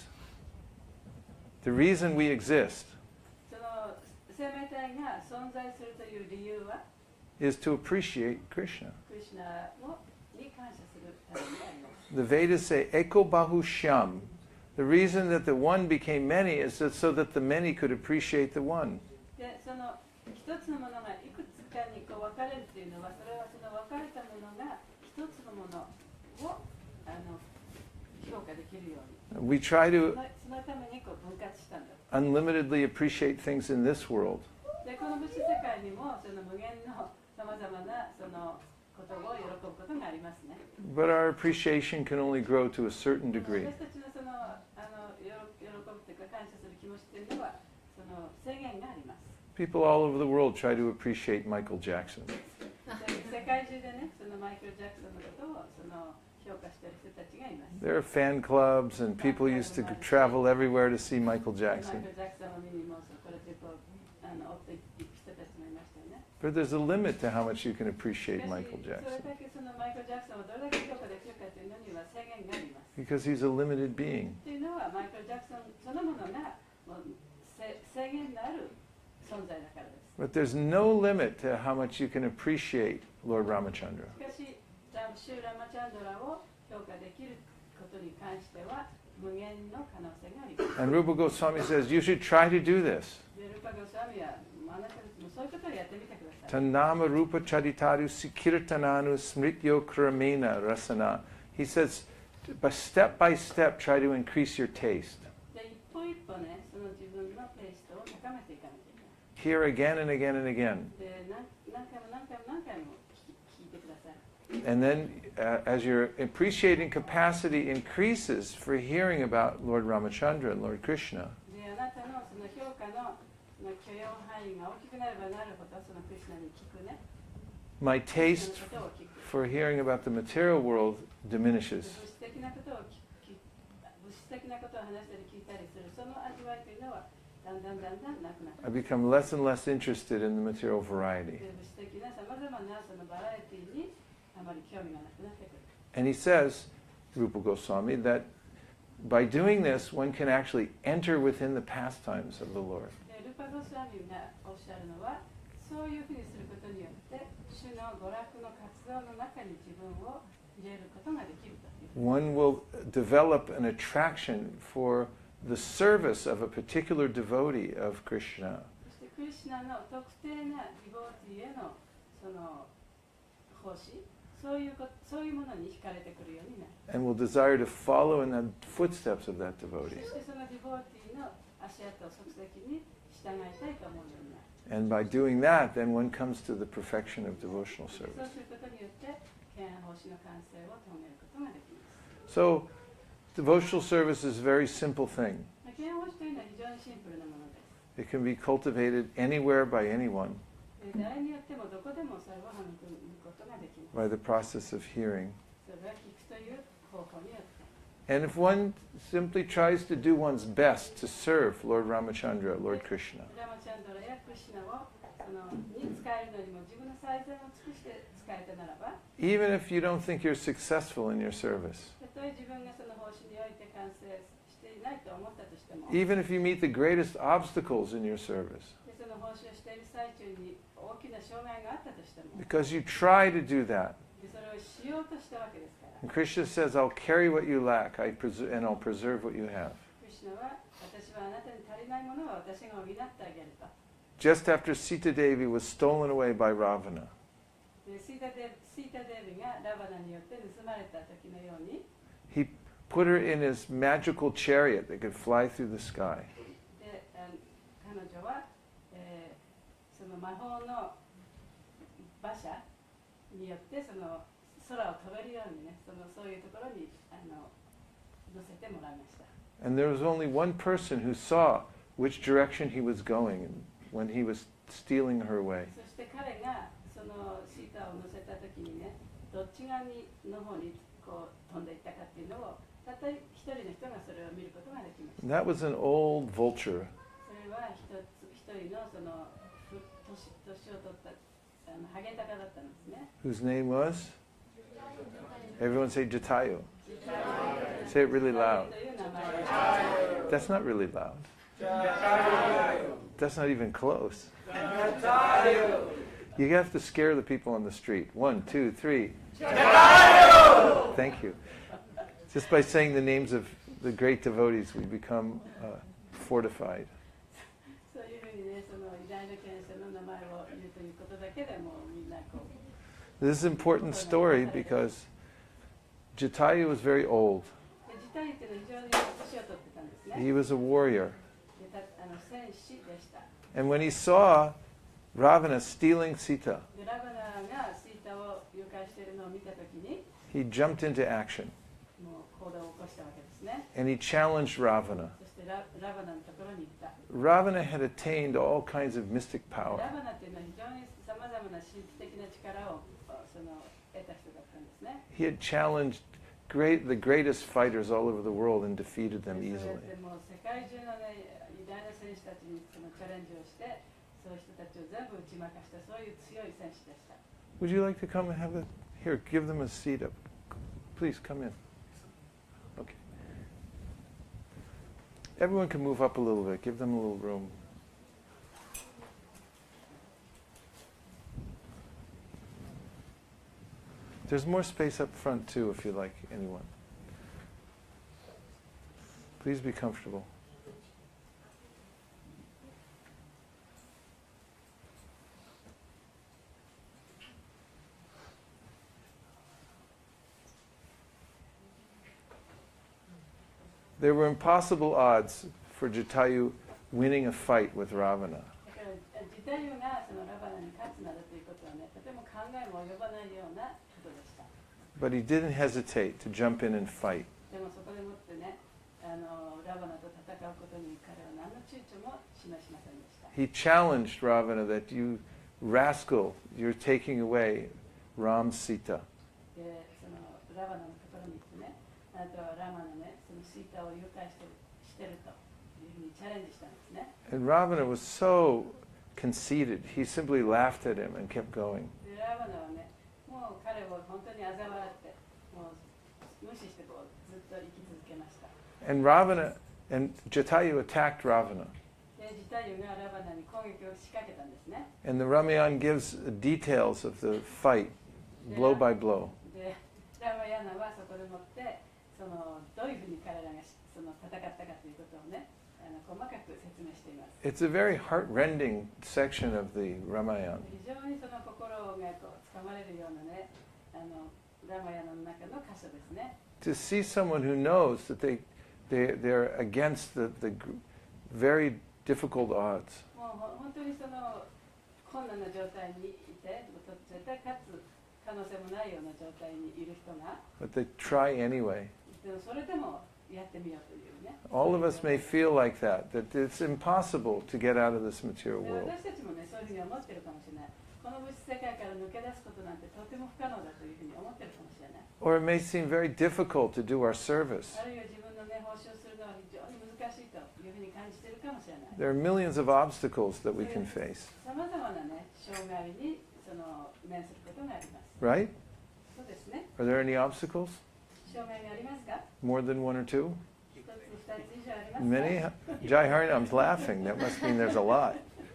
the reason we exist その生命体が存在するという理由は is to appreciate Krishna. クリシナをに感謝するためにあります。 The Vedas say, Eko Bahu Shyam. The reason that the one became many is that so that the many could appreciate the one. でその一つのものがいくつかにこう分かれるというのはそれはその分かれたものが一つのものをあの評価できるように We try そ to のそのためにこう分割したんだ。 unlimitedly appreciate things in this world. でこの物質世界にもその無限のさまざまなそのことを喜ぶことがありますね。 But our appreciation can only grow to a certain degree. 私たちのそのあのよろ喜ぶというか感謝する気持ちというのはその制限があります。 People all over the world try to appreciate Michael Jackson. で世界中でねそのマイケル・ジャクソンのことをその評価している人たちがいます。 There are fan clubs, and people used to travel everywhere to see Michael マイ Jackson. ケル・ジャクソンを見にもそこでこうあの追っていく人たちもいましたよね。 But there's a limit to how much you can appreciate しかし Michael それ Jackson だけそのマイケル・ジャクソンをどれだけ評価できるかというのには制限があります。 because he's a limited being. というのはマイケル・ジャクソンそのものがもうせ制限のある存在だからです。 But there's no limit to how much you can appreciate Lord Ramachandra. しかし、ラムシュー・ラマチャンドラを評価できることに関しては無限の可能性があります。 And Rupa Goswami says, you should try to do this. でルパ・ゴスワミはあなたたちもそういうことをやってみてください。 Tanama Rupa Charitaru Sikirtananu Smrityo Kramena Rasana. He says, by step by step, try to increase your taste. で一歩一歩ね、その自分のテイストを高めていかなきゃいけない。 Hear again and again and again. で何何回も何回も何回も聞聞いてください。 And then, uh, as your appreciating capacity increases for hearing about Lord Ramachandra and Lord Krishna, であなたのその評価のその許容範囲が大きくなればなるほどそのクリスナに聞くね、 my その taste ことを聞く。 for hearing about the material world 物 diminishes. 質的なことを聞き物質的なことを話したり聞いたりするその味わいというのはだんだんだんだんなくなって I become less and less interested in the material variety. で物質的なさまざまなそのバラエティにあまり興味がなくなってくる。 And he says, Rupa Goswami, that by doing this, one can actually enter within the pastimes of the Lord. でルパ・ゴスワミがおっしゃるのはそういうふうにすることによって主の娯楽の活動の中に自分を入れることができるという。 One will develop an attraction for the service of a particular devotee of Krishna そしてクリシュナの特定なディボーティーへのその奉仕、そういうこと、そういうものに惹かれてくるようになる。 and will desire to follow in the footsteps of that そ devotee. してそのディボーティーの足跡を即席に従いたいと思うようになる。 And by doing that, then one comes to the perfection of devotional そう service. することによって敬愛奉仕の完成を遂げることができます。 So, devotional service is a very simple thing. 敬愛奉仕というのは非常にシンプルなものです。 It can be cultivated anywhere by anyone 誰によってもどこでもそれを育むことができます。 by the process of hearing. それは聞くという方法によって。 And if one simply tries to do one's best to serve Lord Ramachandra, Lord Krishna, ラマチャンドラやクリシュナをそのに使えるのにも自分の最善を尽くして使えたならば、 even if you don't think you're successful in your service, たとえ自分がその奉仕において完成していないと思ったとしても、 even if you meet the greatest obstacles in your service, でその奉仕をしている最中に大きな障害があったとしても、 because you try to do that, でそれをしようとしたわけですから、 and Krishna says, I'll carry what you lack I preser- and I'll preserve what you have. クリシュナは私はあなたに足りないものは私が補ってあげると。 Just after Sita Devi was stolen away by Ravana, でシータデシータデビがラバナによって盗まれた時のように、 he put her in his magical chariot that could fly through the sky. であの彼女は、えーその魔法の馬車によってその空を飛べるようにね、そのそういうところにあの乗せてもらいました。 And there was only one person who saw which direction he was going when he was stealing her away. そして彼がそのシータを乗せた時にね、どっち側にの方にこう飛んでいったかっていうのをたった一人の人がそれを見ることができました。 And that was an old vulture それは一つ一人のそのふ年年を取ったあのハゲタカだったんですね。 whose name was? Everyone say Jatayu. Say it really loud. という名前 That's not really loud. That's not even close. You have to scare the people on the street. One, two, three. Thank you. Just by saying the names of the great devotees, we become uh, fortified. そういうふうにね、その偉大な賢者の名前を言うということだけでもうみんなこう。 This is an important story because Jatayu was very old. でジタユっていうのは非常に年を取ってたんですね。 He was a warrior. でたあの戦士でした。 And when he saw Ravana stealing Sita, でラバナがシータを誘拐しているのを見たときに、 he jumped into action もう行動を起こしたわけですね。 and he challenged Ravana. そしてララバナのところに行った。 Ravana had attained all kinds of mystic ラ power. バナっていうのは非常にさまざまな神秘的な力をその得た人だったんですね。 He had challenged great, the greatest fighters all over the world and defeated で them そうや easily. ってもう世界中のね偉大な選手たちにそのチャレンジをしてそういう人たちを全部打ち負かしたそういう強い選手でした。 Would you like to come and have a here? Give them a seat up. Please come in. Okay. Everyone can move up a little bit. Give them a little room. There's more space up front too, if you like anyone. Please be comfortable. There were impossible odds for Jatayu winning a fight with Ravana. だからジタユがそのラバナに勝つなどということはねとても考えも及ばないようなことでした。 But he didn't hesitate to jump in and fight. でもそこでもってねあのラバナと戦うことに彼は何の躊躇も示しませんでした。 He challenged Ravana that you rascal, you're taking away Ram's Sita. でそのラバナのところに行ってねあとはラマのねそのシータを誘拐してるしてるというふうにチャレンジしたんですね。 And Ravana was so conceited, he simply laughed at him and kept going. でラバナはねもう彼を本当に嘲笑ってもう無視してこうずっと生き続けました。 And Ravana and Jatayu attacked Ravana. でジタユがラバナに攻撃を仕掛けたんですね。 And the Ramayan gives details of the fight, blow by blow. でラマヤナはそこでもってそのどういうふうに彼らがその戦ったかということをね、あの細かく説明しています。 It's a very heart-rending section of the Ramayana. 非常にその心がこう掴まれるようなね、あのラマヤナの中の箇所ですね。 To see someone who knows that they, they, they're against the, the very difficult odds. もう本当にその困難な状態にいて、絶対勝つ可能性もないような状態にいる人が、 But they try anyway. でもそれでもやってみようというね。 All of us may feel like that, that it's impossible to get out of this material で world. 私たちもね、そういうふうに思ってるかもしれない。この物質世界から抜け出すことなんてとても不可能だというふうに思ってるかもしれない。 Or it may seem very difficult to do our service. あるいは自分のね、奉仕をするのは非常に難しいというふうに感じているかもしれない。 There are millions of obstacles that we can face, さまざまなね、障害にその面することがあります。 right? そうですね。 Are there any obstacles? 障害がありますか？ More than one or two? 一つ、二つ以上ありますか？ Many? Jai Harinam's laughing. That must mean there's a lot.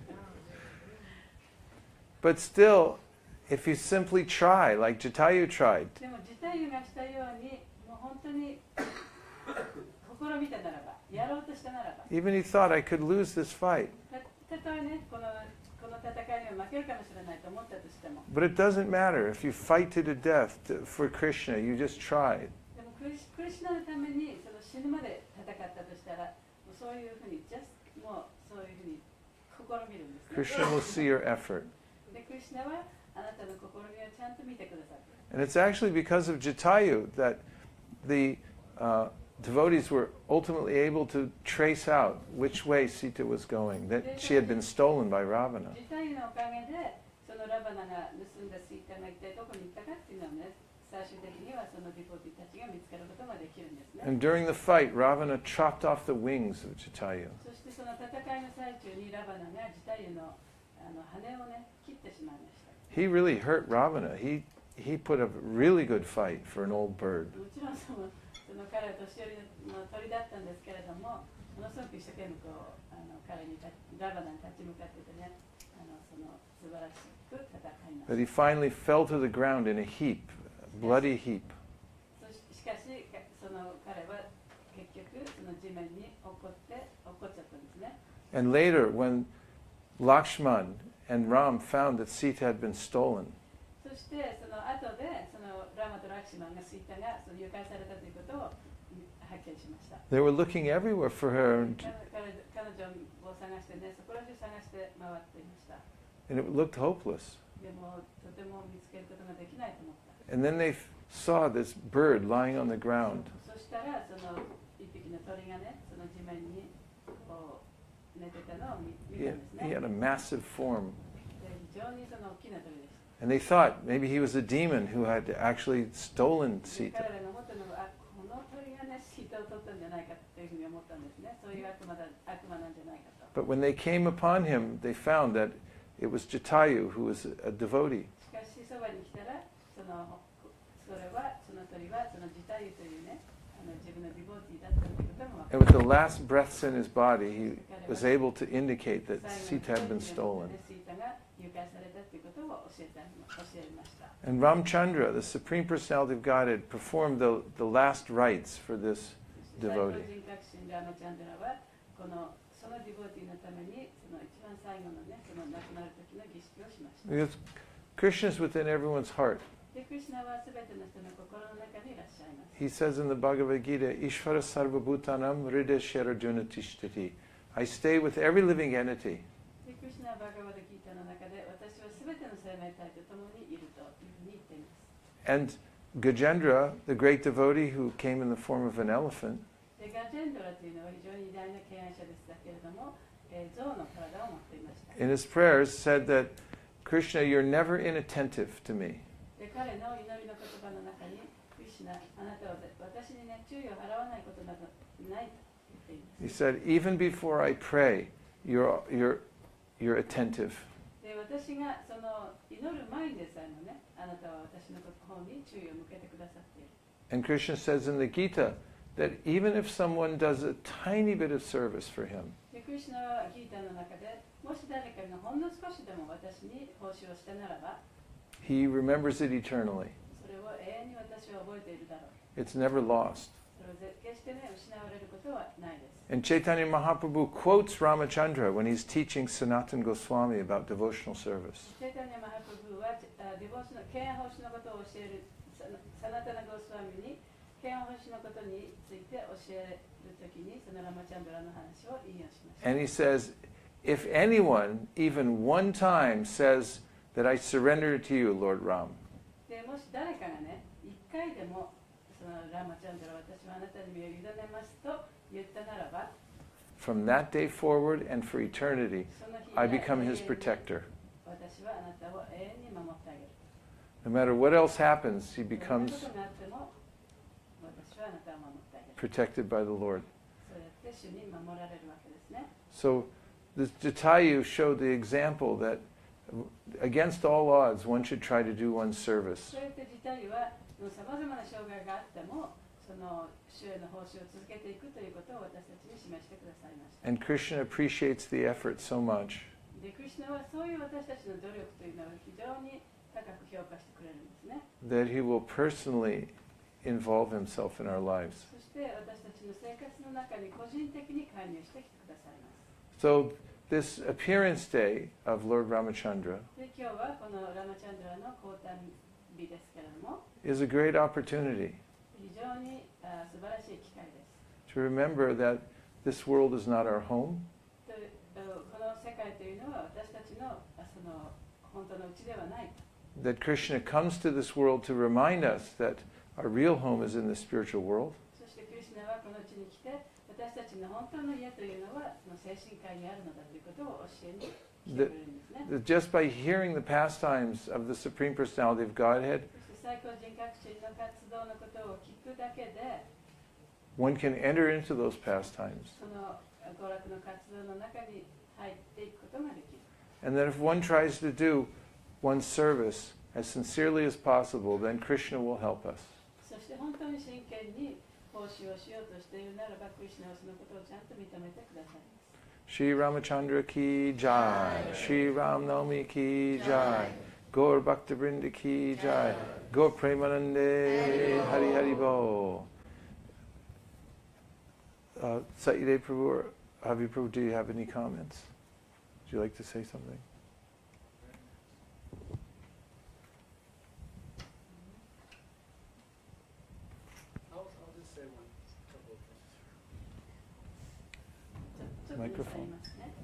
But still, if you simply try, like Jatayu tried, でもジタユがしたように、もう本当に試みたならば、やろうとしたならば、 even he thought, I could lose this fight. たたとえね、このこの戦いには負けるかもしれないと思ったとしても、 But it doesn't matter. If you fight to the death to, for Krishna, you just tried. でもクリシクリシュナのためにその死ぬまで戦ったとしたら、もうそういうふうに、just もうそういうふうに試みるんですね。 Krishna will see your effort. で、クリシュナはあなたの試みをちゃんと見てくださっている。 And it's actually because of Jatayu that the uh, devotees were ultimately able to trace out which way Sita was going, that she had been stolen by Ravana. ジタユのおかげで、そのラバナが盗んだシータが一体どこに行ったかっていうのはね、最終的にはそのディポーティたちが見つかることができるんですね。 And during the fight, Ravana chopped off the wings of Jatayu. そしてその戦いの最中にラバナがジタユのあの羽をね、切ってしまいました。 He really hurt Ravana. He, he put up a really good fight for an old bird. もちろんそのその彼は年寄りの鳥だったんですけれども、ものすごく一生懸命こうあの彼にラバナに立ち向かっててね、あのその素晴らしく戦いま But し he finally fell to the ground in a heap, a bloody heap. た。そししかしその彼は結局その地面に落っこって落っこっちゃったんですね。 And later, when Lakshman and Ram found that Sita had been stolen, そしてその後でそのラマとラクシマンがシータがその誘拐されたということを発見しました。 they were looking everywhere for her, and, 彼彼女を探してね、そこら中探して回っていました。 and it looked hopeless. でもとても見つけることができないと思った。 And then they f- saw this bird lying on the ground. そしたらその一匹の鳥がね、その地面にこう寝てたのを見見 He た had, んです he ね。 had a massive form. で非常にその大きな鳥でした。 And they thought maybe he was a demon who had actually stolen で Sita. 彼らが思ったのは、あ、この鳥がね、シータを取ったんじゃないかというふうに思ったんですね。そういう悪魔だ悪魔なんじゃないかと。 But when they came upon him, they found that it was Jatayu, who was a devotee. しかしそばに来たら、そのそれはその鳥はそのジタユというね、あの自分のディボーティーだったということも And 分か with the last breaths in his body, he was able to indicate that る。 Sita had been stolen. シータが誘拐されたということを教えた教えました。 And Ramchandra, the Supreme Personality of Godhead, performed the, the last rites for this 最高 devotee. 人格神ラマチャンドラはこのそのディボーティーのためにその一番最後のねその亡くなる時の儀式をしました。 Because Krishna is within everyone's heart. でクリシュナはすべての人の心の中にいらっしゃいます。 He says in the Bhagavad Gita, Ishvara sarvabhutanam hridaya sharaduna tishtati. I stay with every living entity. でクリシュナはバガバダギータの中で私はすべての生命体と共にいるというふうに言っています。 And Gajendra, the great devotee who came in the form of an elephant, でガジェンドラというのは非常に偉大な敬愛者でしたけれども、えー、象の体を持っていました。 in his prayers said that, Krishna, you're never inattentive to me. で彼の祈りの言葉の中に、クリシュナ、あなたは私にね、注意を払わないことなどないと言っていま He す。 said, even before I pray, you're, you're, you're attentive. で私がその祈る前でさえもね、あなたは私の方に注意を向けてくださっている。 And Krishna says in the Gita that even if someone does a tiny bit of service for him, でクリシュナはギータの中で、もし誰かがほんの少しでも私に奉仕をしたならば、 he remembers it eternally. それを永遠に私は覚えているだろう。 It's never lost. そそれをぜ決してね失われることはないです。 And Chaitanya Mahaprabhu quotes Ramachandra when he's teaching Sanatana Goswami about devotional service. チェイタニア・マハプブーはあディボーションの敬愛奉仕のことを教えるササナタナ・ゴスワミに敬愛奉仕のことについて教えるときにそのラマチャンドラの話を引用しました。 And he says, if anyone, even one time, says that I surrender to you, Lord Ram, でもし誰かがね、一回でもそのラマチャンドラ私はあなたに身を委ねますと言ったならば、 from that day forward and for eternity, その日 I や become 永遠 his に protector. 私はあなたを永遠に守ってあげる。 No matter what else happens, he どんな becomes ことがあっても私はあなたを守ってあげる。 protected by the Lord. そうやって主に守られるわけですね。 So the Jatayu showed the example that against all odds, one should try to do one's service. そうやって自体はさまざまな障害があってもその主への奉仕を続けていくということを私たちに示してくださいました。 And Krishna appreciates the effort so much で、クリシュナはそういう私たちの努力というのを非常に高く評価してくれるんですね。 that he will personally involve himself in our lives. そして私たちの生活の中に個人的に介入してきてくださいます。 So this appearance day of Lord Ramachandra で、今日はこのラマチャンドラの降誕日ですけれども、 is a great opportunity 非常にあ素晴らしい機会です。 to remember that this world is not our home, とこの世界というのは私たちのあその本当のうちではない。 that Krishna comes to this world to remind us that our real home is in the spiritual world, そしてクリシュナはこの地に来て私たちの本当の家というのはその精神科医にあるのだということを教えに来てくれるんですね。 that just by hearing the pastimes of the Supreme Personality of Godhead, そして最高人格心の活動のことを聞くだけで one can enter into those pastimes. その娯楽の活動の中に入っていくことができる。 And that if one tries to do one's service as sincerely as possible, then Krishna will help us. そして本当に真剣に奉仕をしようとしているならばクリシュナはそのことをちゃんと認めてくださいます。 Shri Ramachandra ki jai, Shri Ram Navami ki jai, Gaur Bhakta Vrinda ki jai, Gaur Premanande Hari Hari Bo. Uh, Satyadev Prabhu or Avi Prabhu, do you have any comments? Would you like to say something? I'll, I'll just say one couple of things. ちょちょっとマイクロフォン言いますね。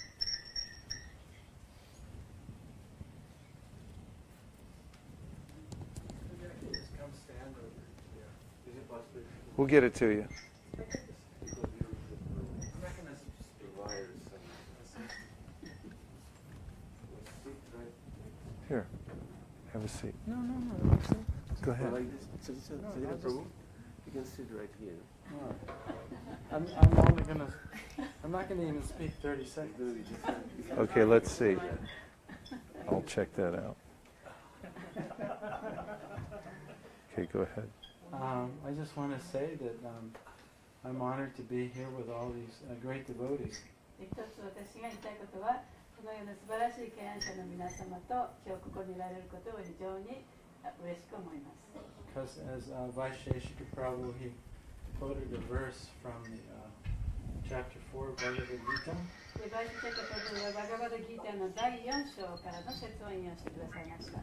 Maybe I can just come stand over here. Is it possible? We'll get it to you. I'm not going to wires. Here, have a seat. No, no, no. That's it. Go ahead. Like this. So, so, No, so you, I'll just, just- you can sit right here. No. I'm, I'm only going to, I'm not going to even speak thirty seconds. No, you just- Okay, let's see. I'll check that out. Okay, go ahead. Um, I just want to say that um, I'm honored to be here with all these uh, great devotees. 一つ私が言いたいことはこのような素晴らしい敬愛者の皆様と今日ここにいられることを非常にあ嬉しく思います。 Because as uh, Vaisheshika Prabhu, he quoted a verse from the, uh, chapter four of Bhagavad Gita. でバイスチェクトブはバガバドギータのだいよん章からの説を引用してくださいました。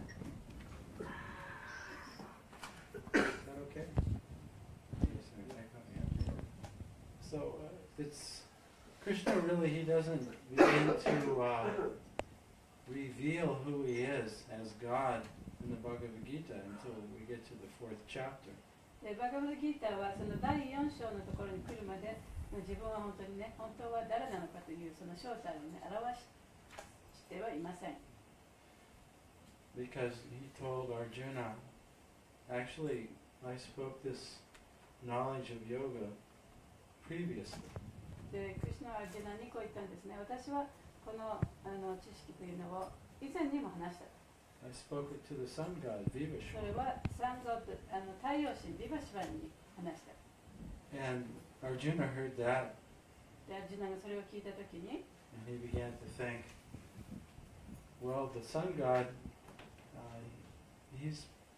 Is that okay? Yes, I- I- yeah. So uh, it's Krishna really he doesn't begin to uh, reveal who he is as God in the Bhagavad Gita until we get to the fourth chapter. でバガバドギータはそのだいよん章のところに来るまで自分は本当にね本当は誰なのかというその詳細をね表してはいません。 Because he told Arjuna, actually, I spoke this knowledge of yoga previously. でクリシュナはアージュナにこう言ったんですね。私はこのあの知識というのを以前にも話した。 I spoke it to the sun god, そ Vivasva. れはサンゴッドあの太陽神ビバシバに話した。 And Arjuna heard that でアージュナがそれを聞いたときに and he began to think, well, the sun god, uh, he's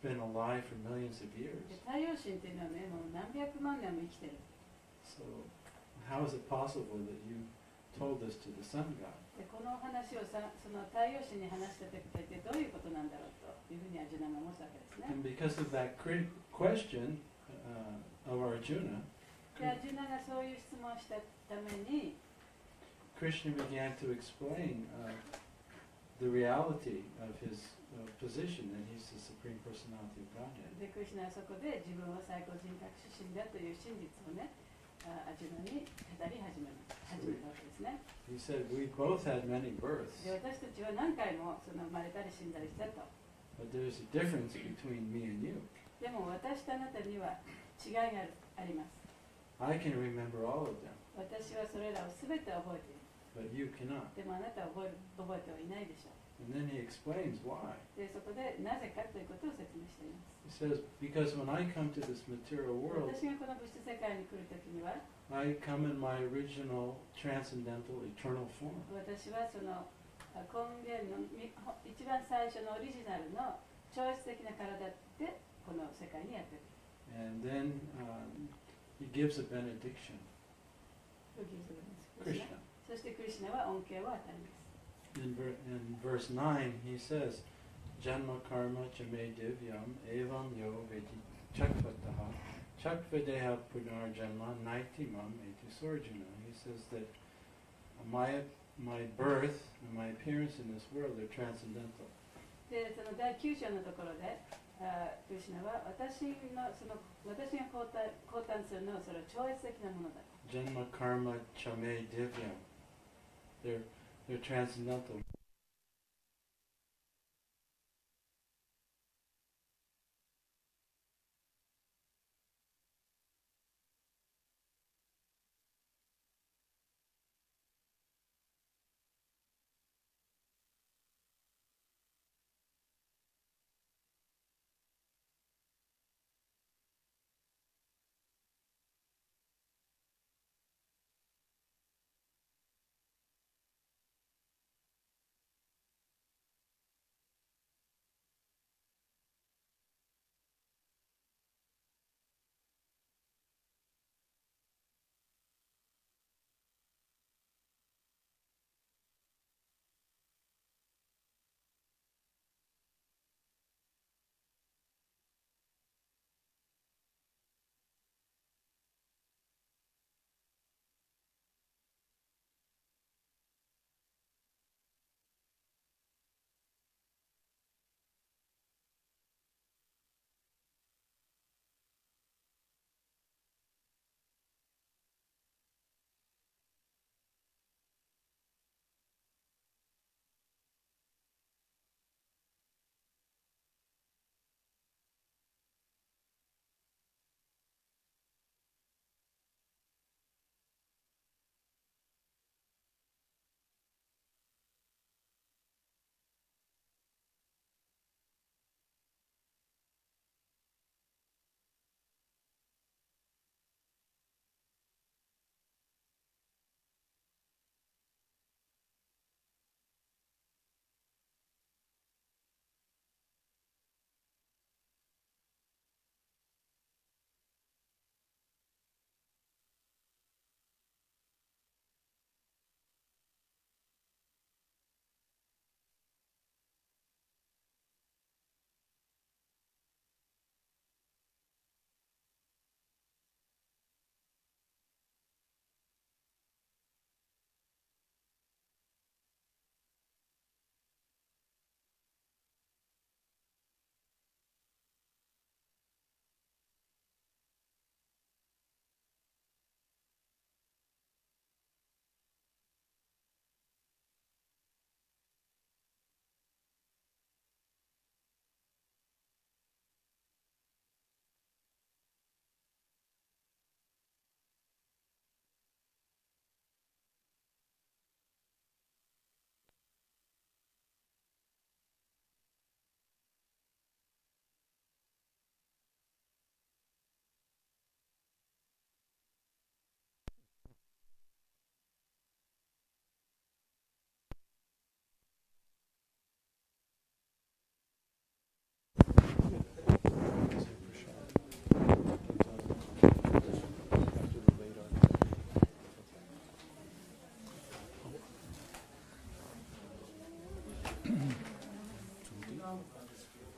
been alive for millions of years. で太陽神っていうのはね、もう何百万年も生きてる。 So how is it possible that you told this to the sun god? でこの話をさその太陽神に話した時と一体どういうことなんだろうというふうにアジュナが思ったわけですね。 And because of that cri- question uh, of Arjuna, でアジュナがそういう質問をしたために、 Krishna began to explain uh, the reality of his uh, position that he's the Supreme Personality of Godhead. でクリシュナはそこで自分は最高人格主神だという真実をね、あアジュナに語り始めます始めたわけですね。 He said, we both had many births, で私たちは何回もその生まれたり死んだりしたと。 but there's a difference between me and you. でも私とあなたには違いがあります。 I can remember all of them, 私はそれらを全て覚えている。 but you cannot. でもあなたは覚える覚えてはいないでしょう。 And then he explains why. でそこでなぜかということを説明しています。 He says, because when I come to this material world, 私がこの物質世界に来るときには、 I come in my original, transcendental, eternal form. 私はそのあ根源のみほ一番最初のオリジナルの超越的な体でこの世界にやってくる。 And then um, he gives a benediction. Krishna. そしてクリシュナは恩恵を与えます。 In, ver- in verse nine, he says, Janma karma chame divyam evam yo veti chakvataha chakvadeha punar janma naitimam eti sorjuna. He says that my, my birth and my appearance in this world are transcendental. でそのだいきゅう章のところで、あクリシュナは私のその私が降誕降誕するのはそれは超越的なものだ。 Janma karma chame divyam. They're, they're transcendental.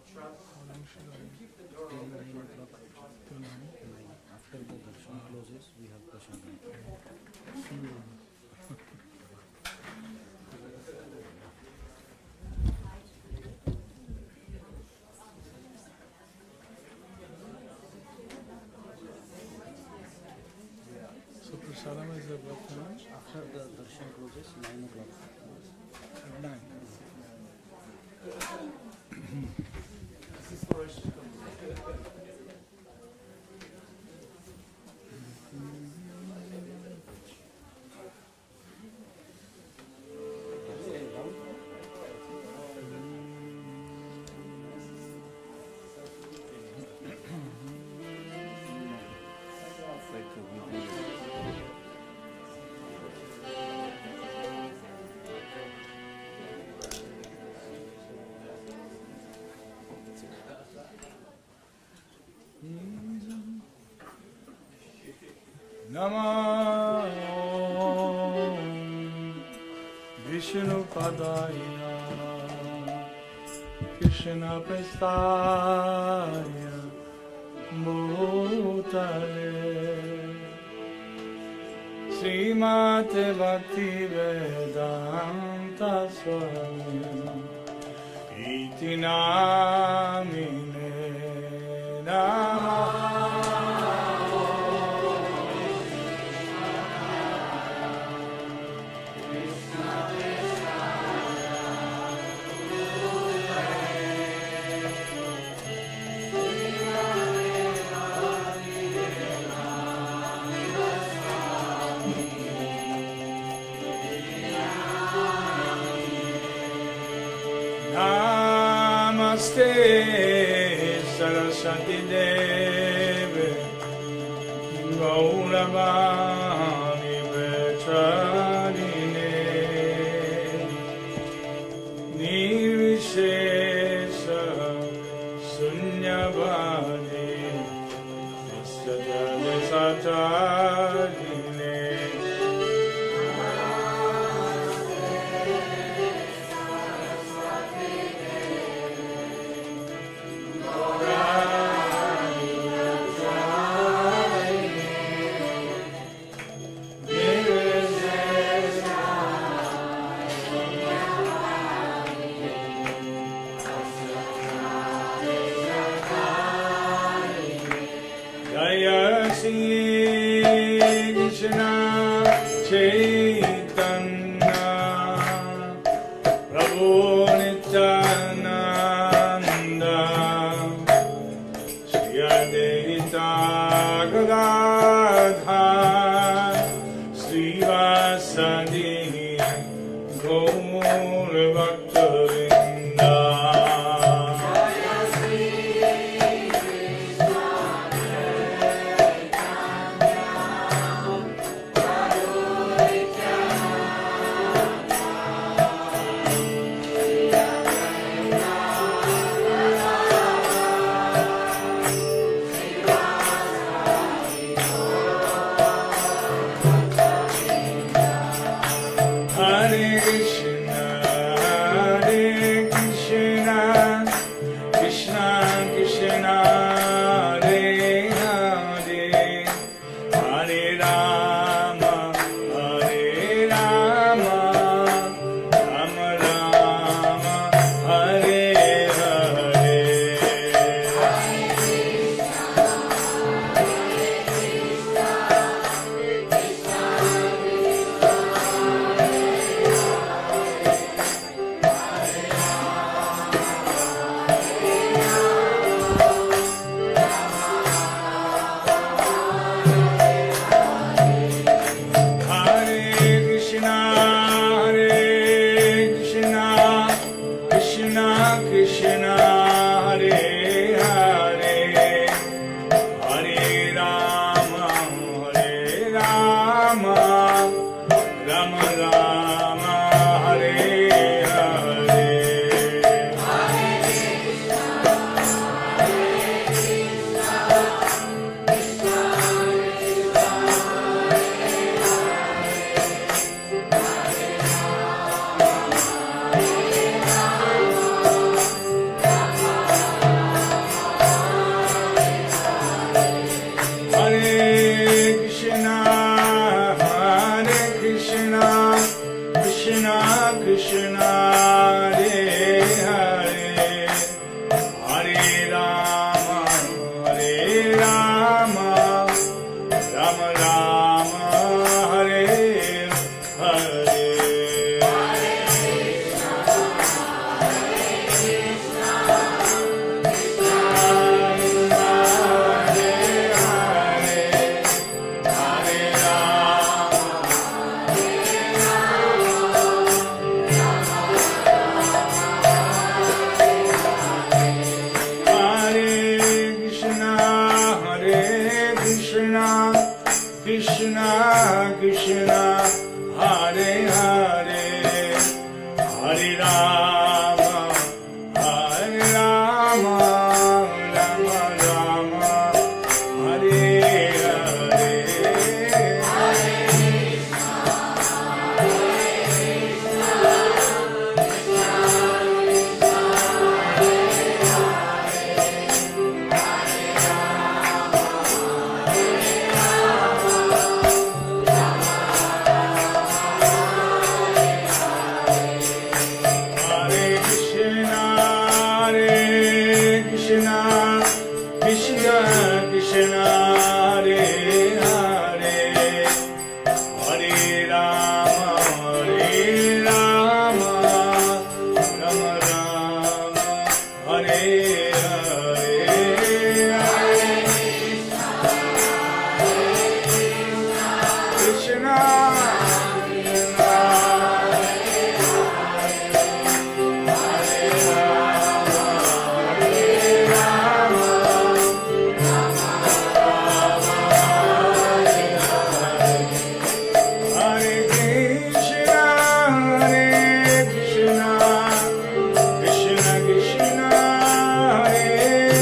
After the darshan closes, we have prasad. So prasadam is at what time? After the darshan closes, nine o'clock. At nine. Namo Vishnu Padaya Krishna Prestaya Bhutale Srimate Bhakti Vedanta Swami Iti Namine Namah Namaste Saraswati Deve Gauravani Pratadine Nirvishesha Sunyavadi Nistadane Satadine Hare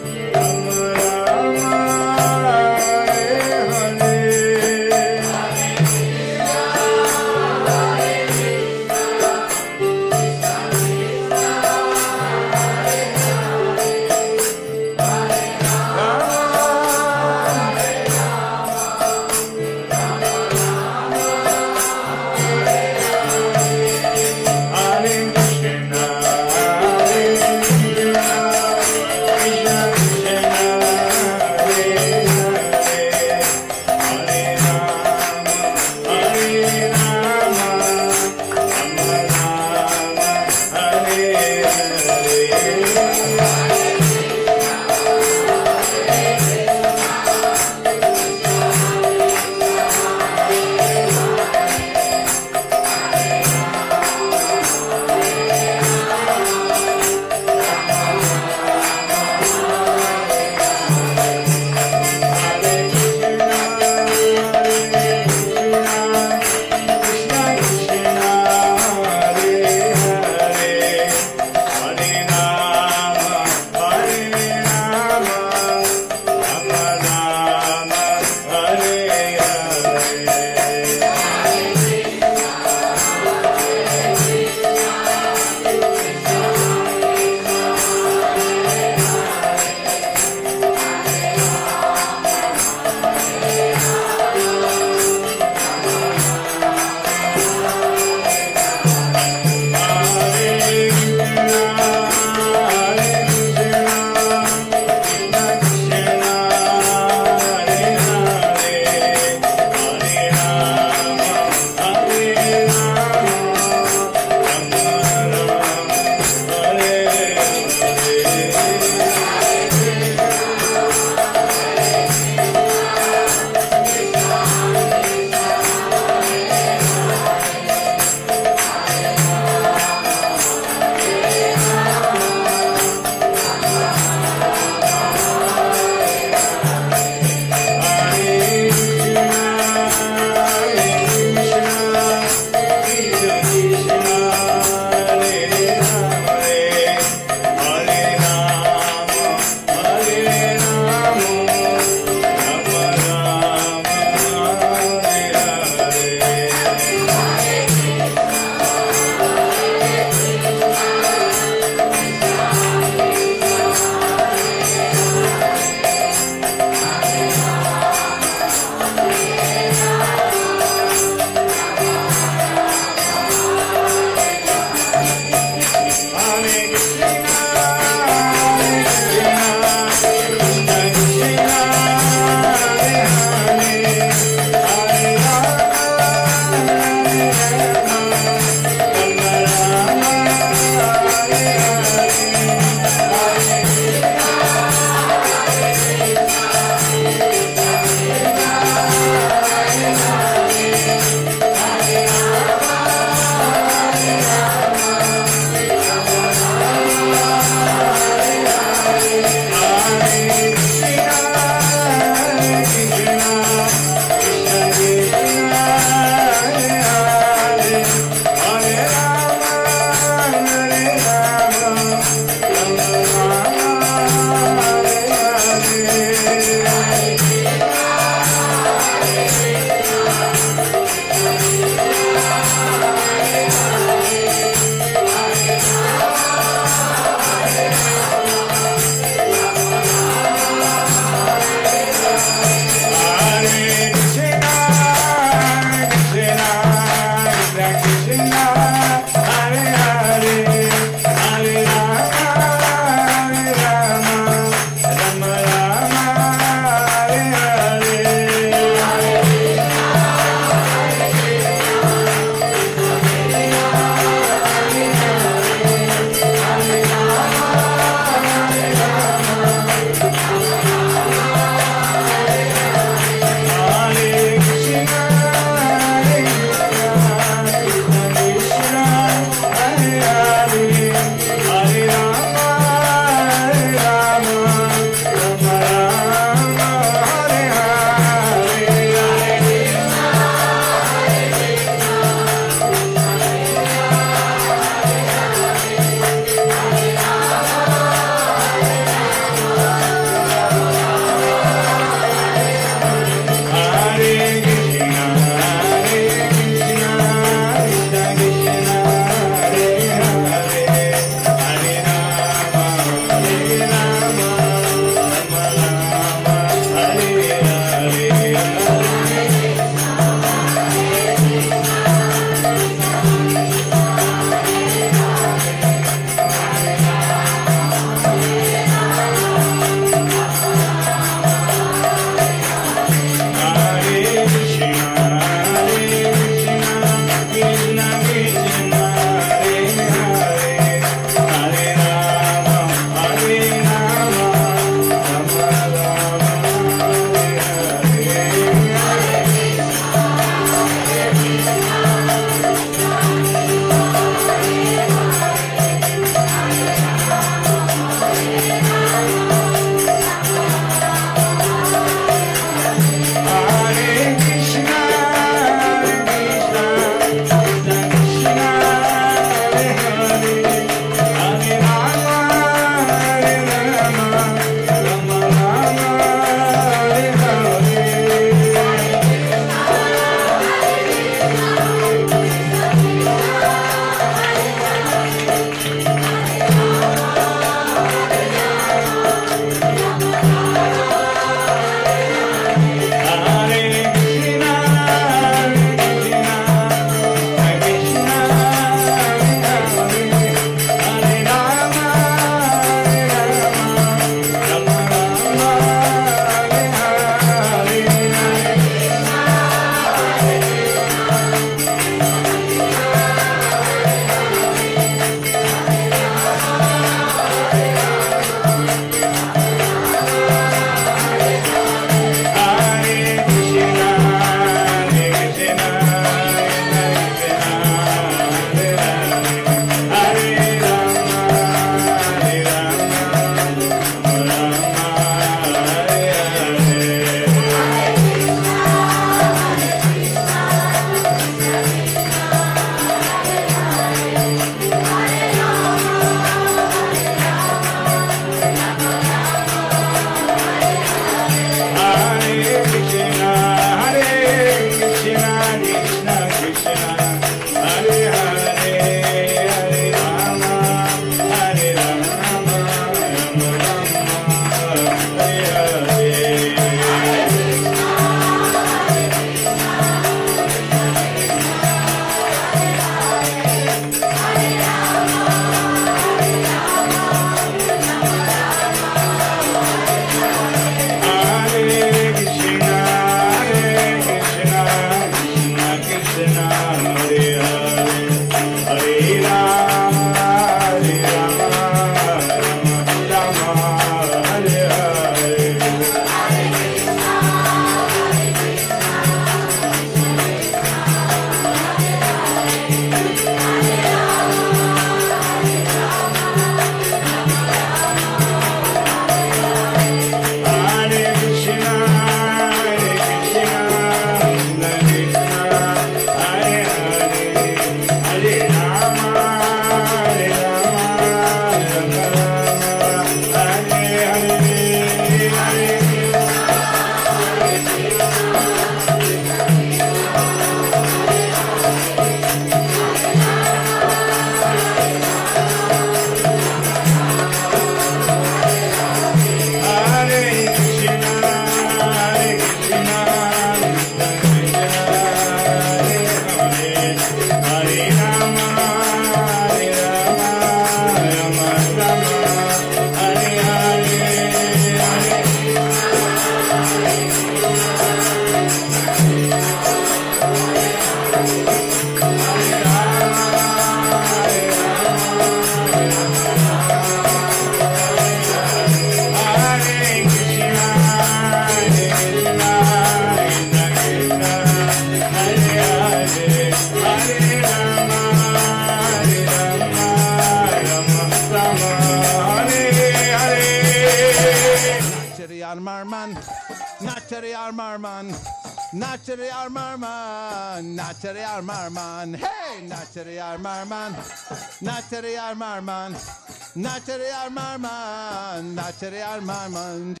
Natari Armarman, Natari Armarman, Natari Armarman, Natari Armarman, hey, Natari Armarman, Natari Armarman, Natari Armarman, Natari Armarman.